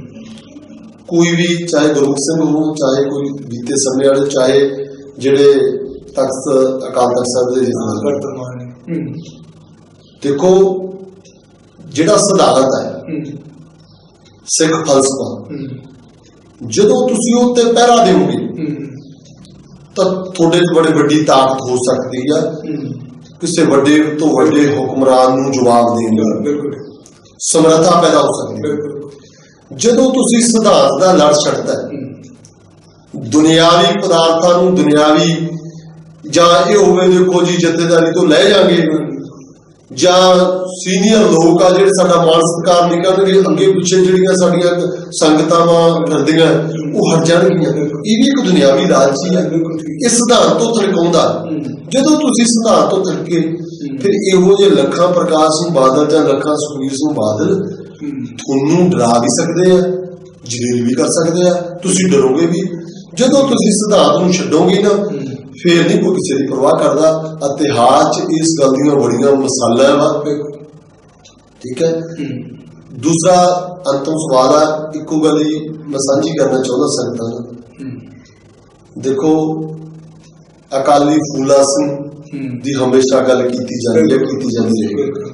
ਕੋਈ ਵੀ ਚਾਹੇ ਗੁਰਮੁਖ ਸਿੰਘ ਹੋਣ, ਚਾਹੇ ਕੋਈ ਬੀਤੇ ਸਮੇਂ ਵਾਲੇ, ਚਾਹੇ ਜਿਹੜੇ ਤਖਤ ਅਕਾਲ ਤਖਤ ਸਾਹਿਬ ਦੇ, ਦੇਖੋ ਜਿਹੜਾ ਸਿਧਾਂਤ ਹੈ ਸਿੱਖ ਫਲਸਫਾ, ਜਦੋਂ ਤੁਸੀਂ ਉਹ ਤੇ ਪਹਿਰਾ ਦਿਓਗੇ ਤਾਂ ਤੁਹਾਡੇ ਚ ਬੜੀ ਵੱਡੀ ਤਾਕਤ ਹੋ ਸਕਦੀ ਆ ਕਿਸੇ ਵੱਡੇ ਤੋਂ ਵੱਡੇ ਹੁਕਮਰਾਨ ਨੂੰ ਜਵਾਬ ਦੇਣ ਦੀ ਸਮਰੱਥਾ ਪੈਦਾ ਹੋ ਸਕਦੀ ਹੈ। ਜਦੋਂ ਤੁਸੀਂ ਸਿਧਾਂਤ ਦਾ ਲੜ ਛੱਡਦਾ ਦੁਨਿਆਵੀ ਪਦਾਰਥਾਂ ਨੂੰ, ਦੁਨਿਆਵੀ ਜਾਂ ਇਹ ਹੋਵੇ ਦੇਖੋ ਜੀ ਜਥੇਦਾਰੀ ਤੋਂ ਲੈ ਜਾਗੇ, ਜਾਂ ਸੀਨੀਅਰ ਲੋਕ ਆ ਜਿਹੜੇ ਸਾਡਾ ਮਾਣ ਸਤਿਕਾਰ ਨਹੀਂ ਕਰਨਗੇ, ਅੱਗੇ ਪਿੱਛੇ ਜਿਹੜੀਆਂ ਸਾਡੀਆਂ ਸੰਗਤਾਵਾਂ ਫਿਰਦੀਆਂ ਉਹ ਹਟ ਜਾਣਗੀਆਂ, ਇਹ ਵੀ ਇੱਕ ਦੁਨਿਆਵੀ ਲਾਲਚੀ ਹੈ। ਇਹ ਸਿਧਾਂਤ ਤੋਂ ਥੜਕਾਉਂਦਾ। ਜਦੋਂ ਤੁਸੀਂ ਸਿਧਾਂਤ ਤੋਂ ਥੜਕੇ ਫਿਰ ਇਹੋ ਜਿਹੇ ਲੱਖਾਂ ਪ੍ਰਕਾਸ਼ ਸਿੰਘ ਬਾਦਲ ਜਾਂ ਲੱਖਾਂ ਸੁਖਬੀਰ ਸਿੰਘ ਬਾਦਲ ਤੁਹਾਨੂੰ ਡਰਾ ਵੀ ਸਕਦੇ ਆ, ਜਲੀਲ ਵੀ ਕਰ ਸਕਦੇ ਆ, ਤੁਸੀਂ ਡਰੋਗੇ ਵੀ। ਜਦੋਂ ਤੁਸੀਂ ਸਿਧਾਂਤ ਨੂੰ ਛੱਡੋਗੇ ਨਾ ਫਿਰ ਨਹੀਂ ਕੋਈ ਕਿਸੇ ਦੀ ਪਰਵਾਹ ਕਰਦਾ। ਇਤਿਹਾਸ 'ਚ ਇਸ ਗੱਲ ਦੀਆਂ ਬੜੀਆਂ ਮਸਾਲਾ ਵਾ, ਠੀਕ ਹੈ। ਦੂਸਰਾ ਅੰਤਮ ਸਵਾਲ ਆ, ਇੱਕੋ ਗੱਲ ਹੀ ਮੈਂ ਸਾਂਝੀ ਕਰਨਾ ਚਾਹੁੰਦਾ ਸੰਗਤਾਂ ਨਾਲ। ਦੇਖੋ ਅਕਾਲੀ ਫੂਲਾ ਸਿੰਘ ਦੀ ਹਮੇਸ਼ਾ ਗੱਲ ਕੀਤੀ ਜਾਂਦੀ ਹੈ, ਕੀਤੀ ਜਾਂਦੀ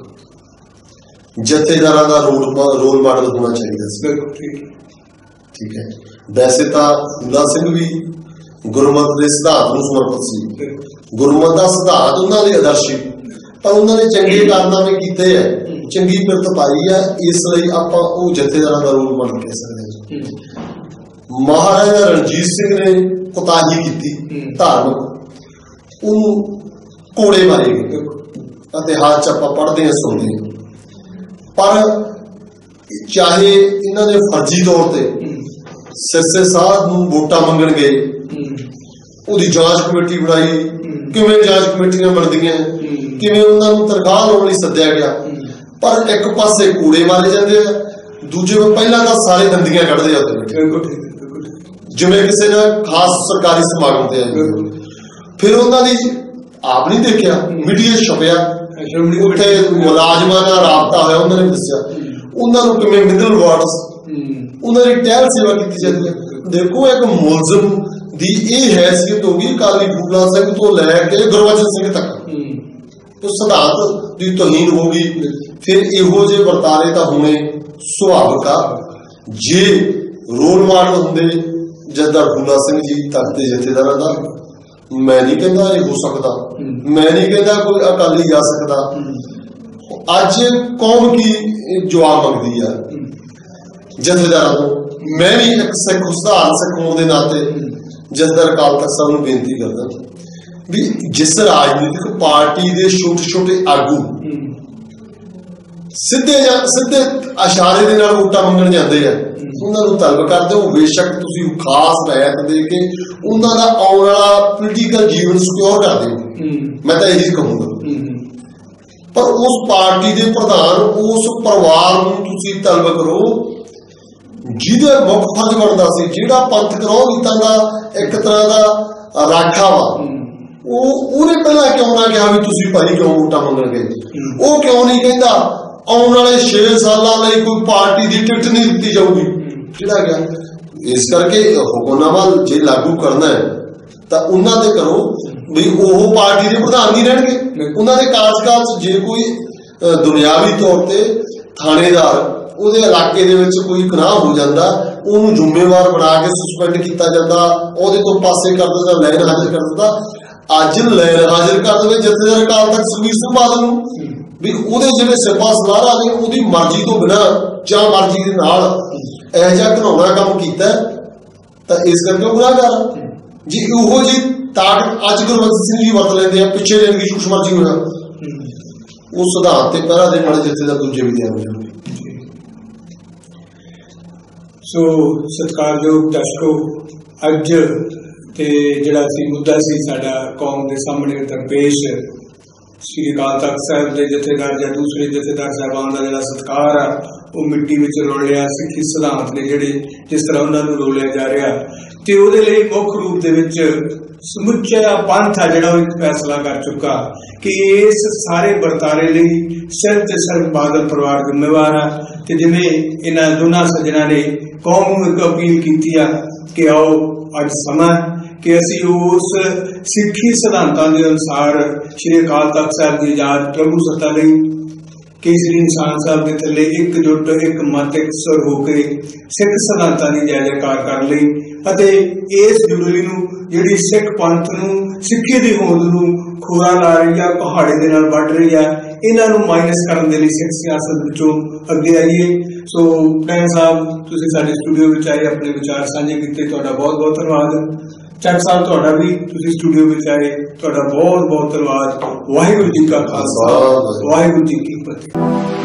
ਹੈ। ਜਥੇਦਾਰਾਂ ਦਾ ਰੋਲ ਰੋਲ ਮਾਡਲ ਹੋਣਾ ਚਾਹੀਦਾ ਸੀ, ਠੀਕ ਹੈ। ਵੈਸੇ ਤਾਂ ਫੂਲਾ ਸਿੰਘ ਵੀ ਗੁਰਮਤਿ ਦੇ ਸਿਧਾਂਤ ਨੂੰ ਸਮਰਪਿਤ ਸੀ, ਗੁਰਮਤਿ ਦਾ ਸਿਧਾਂਤ ਉਹਨਾਂ ਦੇ ਆਦਰਸ਼ ਸੀ, ਪਰ ਉਹਨਾਂ ਨੇ ਚੰਗੇ ਕਾਰਨਾਮੇ ਕੀਤੇ ਹੈ, ਚੰਗੀ ਪਿਰਤ ਪਾਈ ਹੈ, ਇਸ ਲਈ ਆਪਾਂ ਉਹ ਜਥੇਦਾਰਾਂ ਦਾ ਰੋਲ ਮਾਡਲ ਕਹਿ ਸਕਦੇ ਹਾਂ। ਮਹਾਰਾਜਾ ਰਣਜੀਤ ਸਿੰਘ ਨੇ ਕੁਤਾਹੀ ਕੀਤੀ ਧਾਰਮਿਕ, ਉਹਨੂੰ ਕੋੜੇ ਮਾਰੇ ਗਏ, ਇਤਿਹਾਸ 'ਚ ਆਪਾਂ ਪੜ੍ਹਦੇ ਹਾਂ, ਸੁਣਦੇ ਹਾਂ। ਪਰ ਚਾਹੇ ਇਹਨਾਂ ਦੇ ਫਰਜ਼ੀ ਤੌਰ ਤੇ ਸਿਰਸੇ ਸਾਹਿਬ ਨੂੰ ਵੋਟਾਂ ਮੰਗਣ ਗਏ, ਉਹਦੀ ਜਾਂਚ ਕਮੇਟੀ ਬਣਾਈ, ਕਿਵੇਂ ਜਾਂਚ ਕਮੇਟੀਆਂ ਬਣਦੀਆਂ, ਕਿਵੇਂ ਉਹਨਾਂ ਨੂੰ ਤਨਖਾਹ ਲਾਉਣ ਲਈ ਸੱਦਿਆ ਗਿਆ, ਪਰ ਇੱਕ ਪਾਸੇ ਕੂੜੇ ਮਾਰੇ ਜਾਂਦੇ ਆ, ਦੂਜੇ ਪਹਿਲਾਂ ਤਾਂ ਸਾਰੇ ਦੰਦੀਆਂ ਕੱਢਦੇ ਆ ਉੱਥੇ, ਜਿਵੇਂ ਕਿਸੇ ਦਾ ਖਾਸ ਸਰਕਾਰੀ ਸਮਾਗਮ ਤੇ ਆਏ। ਫਿਰ ਉਹਨਾਂ ਦੀ ਆਪ ਨਹੀਂ ਦੇਖਿਆ, ਮੀਡੀਆ ਛਪਿਆ, ਉੱਥੇ ਮੁਲਾਜ਼ਮਾਂ ਨਾਲ ਰਾਬਤਾ ਹੋਇਆ, ਉਹਨਾਂ ਨੇ ਦੱਸਿਆ ਉਹਨਾਂ ਨੂੰ ਕਿਵੇਂ ਮਿਡਲ ਵਾਰਡਸ, ਉਹਨਾਂ ਦੀ ਟਹਿਲ ਸੇਵਾ ਕੀਤੀ ਜਾਂਦੀ ਹੈ। ਦੇਖੋ ਇੱਕ ਮੁਲਜ਼ਮ ਦੀ ਇਹ ਹੈਸੀਅਤ ਹੋ ਗਈ ਅਕਾਲੀ ਫੂਲਾ ਸਿੰਘ ਤੋਂ ਲੈ ਕੇ ਗੁਰਬਚਨ ਸਿੰਘ ਤੱਕ, तो सिद्धांत की तोहीन होगी, फिर इहो जे वर्तारे तो होने सुभाविक आ। जे रोल मॉडल होंगे जथेदार फूला सिंह जी तख्त जथेदार का, मैं नहीं कहता ये हो सकता, मैं नहीं कहता कोई अकाली जा सकता। अज कौम की जवाब मंगती है जथेदार को, मैं भी एक सिख सुधार सिख होने के नाते जथेदार अकाल तख्त साहब को बेनती करता भी जिस राजनीतिक पार्टी के छोटे छोटे आगू सीधे सीधे इशारे के नाल वोटां मंगण जाते हैं, उन्होंने तलब करते हो, बेशक तुसीं खास बैठ दे के उन्हों का आने वाला पोलीटिकल जीवन सिक्योर कर दे, मैं तो यही कहूँगा। पर उस पार्टी के प्रधान उस परिवार को तुसीं तलब करो जिहदा मुख फर्ज बनता सी, जिहड़ा पंथ करो गीतां दा एक तरह का राखा वा, ਉਹਨੇ ਪਹਿਲਾਂ ਕਿਉਂ ਨਾ ਕਿਹਾ ਵੀ ਤੁਸੀਂ ਭਾਈ ਕਿਉਂ ਵੋਟਾਂ ਮੰਗਣ ਗਏ? ਉਹ ਕਿਉਂ ਨਹੀਂ ਕਹਿੰਦਾ ਆਉਣ ਵਾਲੇ ਛੇ ਸਾਲਾਂ ਲਈ ਕੋਈ ਪਾਰਟੀ ਦੀ ਟਿਕਟ ਨਹੀਂ ਦਿੱਤੀ ਜਾਊਗੀ? ਜਿਹੜਾ ਗਿਆ ਇਸ ਕਰਕੇ ਹੁਕਮਨਾਮਾ ਜੇ ਲਾਗੂ ਕਰਨਾ ਹੈ ਤਾਂ ਉਹਨਾਂ ਦੇ ਕਰੋ ਵੀ ਉਹ ਪਾਰਟੀ ਦੇ ਪ੍ਰਧਾਨ ਨਹੀਂ ਰਹਿਣਗੇ। ਉਹਨਾਂ ਦੇ ਕਾਰਜਕਾਲ 'ਚ ਜੇ ਕੋਈ ਦੁਨਿਆਵੀ ਤੌਰ ਤੇ ਥਾਣੇਦਾਰ ਉਹਦੇ ਇਲਾਕੇ ਦੇ ਵਿੱਚ ਕੋਈ ਗੁਨਾਹ ਹੋ ਜਾਂਦਾ, ਉਹਨੂੰ ਜ਼ਿੰਮੇਵਾਰ ਬਣਾ ਕੇ ਸਸਪੈਂਡ ਕੀਤਾ ਜਾਂਦਾ, ਉਹਦੇ ਤੋਂ ਪਾਸੇ ਕਰ ਦਿੰਦਾ, ਲਾਈਨ ਹਾਜ਼ਰ ਕਰ ਦਿੰਦਾ। ਅੱਜ ਲਾਈਨ ਹਾਜ਼ਰ ਕਰ ਦੇਵੇ ਜਥੇਦਾਰ ਅਕਾਲ ਤਖਤ ਸੁਖਬੀਰ ਸਿੰਘ ਬਾਦਲ ਨੂੰ ਵੀ ਉਹਦੇ ਜਿਹੜੇ ਸਿਪਾਹ ਸਲਾਰਾ ਨੇ ਉਹਦੀ ਮਰਜ਼ੀ ਤੋਂ ਬਿਨਾਂ ਜਾਂ ਮਰਜ਼ੀ ਦੇ ਨਾਲ ਇਹੋ ਜਿਹਾ ਘਿਨਾਉਣਾ ਕੰਮ ਕੀਤਾ ਤਾਂ ਇਸ ਕਰਕੇ ਉਹ ਗੁਨਾਹਗਾਰ। ਜੇ ਉਹੋ ਜਿਹੀ ਤਾਕਤ ਅੱਜ ਗੁਰਬਚਨ ਸਿੰਘ ਜੀ ਵਰਤ ਲੈਂਦੇ ਆ, ਪਿੱਛੇ ਰਹਿਣ ਦੀ ਕੁਛ ਮਰਜ਼ੀ ਹੋਇਆ, ਉਹ ਸਿਧਾਂਤ ਤੇ ਪਹਿਰਾ ਦੇਣ ਵਾਲੇ ਜਥੇਦਾਰ ਦੂਜੇ ਵੀ ਤਿਆਰ ਹੋ ਜਾਣਗੇ। ਸੋ ਸਤਿਕਾਰਯੋਗ ਦਰਸ਼ਕੋ, ਅੱਜ ਤੇ ਜਿਹੜਾ ਸੀ ਮੁੱਦਾ ਸੀ ਸਾਡਾ ਕੌਮ ਦੇ ਸਾਹਮਣੇ ਦਰਪੇਸ਼ ਸ੍ਰੀ ਅਕਾਲ ਤਖਤ ਸਾਹਿਬ ਦੇ ਜਥੇਦਾਰ ਜਾਂ ਦੂਸਰੇ ਜਥੇਦਾਰ ਸਾਹਿਬਾਨ ਦਾ ਜਿਹੜਾ ਸਤਿਕਾਰ ਆ ਉਹ ਮਿੱਟੀ ਵਿੱਚ ਰੋਲਿਆ। ਸਿੱਖੀ ਸਿਧਾਂਤ ਨੇ ਜਿਹੜੇ ਜਿਸ ਤਰ੍ਹਾਂ ਉਹਨਾਂ ਨੂੰ ਰੋਲਿਆ ਜਾ ਰਿਹਾ, ਤੇ ਉਹਦੇ ਲਈ ਮੁੱਖ ਰੂਪ ਦੇ ਵਿੱਚ ਸਮੁੱਚਾ ਪੰਥ ਆ ਜਿਹੜਾ ਉਹ ਇੱਕ ਫੈਸਲਾ ਕਰ ਚੁੱਕਾ ਕਿ ਇਸ ਸਾਰੇ ਵਰਤਾਰੇ ਲਈ ਸਿਰਫ ਤੇ ਸਿਰਫ ਬਾਦਲ ਪਰਿਵਾਰ ਜ਼ਿੰਮੇਵਾਰ ਆ। ਤੇ ਜਿਵੇਂ ਇਹਨਾਂ ਦੋਨਾਂ ਸੱਜਣਾ ਨੇ ਕੌਮ ਨੂੰ ਇੱਕ ਅਪੀਲ ਕੀਤੀ ਆ ਕਿ ਆਓ ਅੱਜ ਸਮਾਂ ਕਿ ਅਸੀਂ ਉਸ ਸਿੱਖੀ ਸਿਧਾਂਤਾਂ ਦੇ ਅਨੁਸਾਰ ਸ਼੍ਰੀ ਅਕਾਲ ਤਖ਼ਤ ਸਾਹਿਬ ਦੀ ਆਜ਼ਾਦ ਪ੍ਰਭੂ ਸੱਤਾ ਲਈ ਕੇਸਰੀ ਨਿਸ਼ਾਨ ਸਾਹਿਬ ਦੇ ਥੱਲੇ ਇਕਜੁੱਟ ਇੱਕ ਮਤ ਇੱਕ ਸੁਰ ਹੋ ਕੇ ਸਿੱਖ ਸਿਧਾਂਤਾਂ ਦੀ ਜੈ ਜੈਕਾਰ ਕਰ ਲਈ ਅਤੇ ਇਸ ਜੁਬਲੀ ਨੂੰ ਜਿਹੜੀ ਸਿੱਖ ਪੰਥ ਨੂੰ ਸਿੱਖੀ ਦੀ ਹੋਂਦ ਨੂੰ ਖੋਰਾ ਲਾ ਰਹੀ ਆ, ਪਹਾੜੇ ਦੇ ਨਾਲ ਵੱਢ ਰਹੀ ਆ, ਇਹਨਾਂ ਨੂੰ ਮਾਈਨਸ ਕਰਨ ਦੇ ਲਈ ਸਿੱਖ ਸਿਆਸਤ ਵਿੱਚੋਂ ਅੱਗੇ ਆਈਏ। ਸੋ ਪ੍ਰੈਮ ਸਾਹਿਬ, ਤੁਸੀਂ ਸਾਡੇ ਸਟੂਡੀਓ ਵਿੱਚ ਆਏ, ਆਪਣੇ ਵਿਚਾਰ ਸਾਂਝੇ ਕੀਤੇ, ਤੁਹਾਡਾ ਬਹੁਤ ਬਹੁਤ ਧੰਨਵਾਦ। ਚੱਕ ਸਾਹਿਬ, ਤੁਹਾਡਾ ਵੀ, ਤੁਸੀਂ ਸਟੂਡੀਓ ਵਿੱਚ ਆਏ, ਤੁਹਾਡਾ ਬਹੁਤ ਬਹੁਤ ਧੰਨਵਾਦ। ਵਾਹਿਗੁਰੂ ਜੀ ਕਾ ਖਾਲਸਾ, ਵਾਹਿਗੁਰੂ ਜੀ ਕੀ ਫਤਿਹ।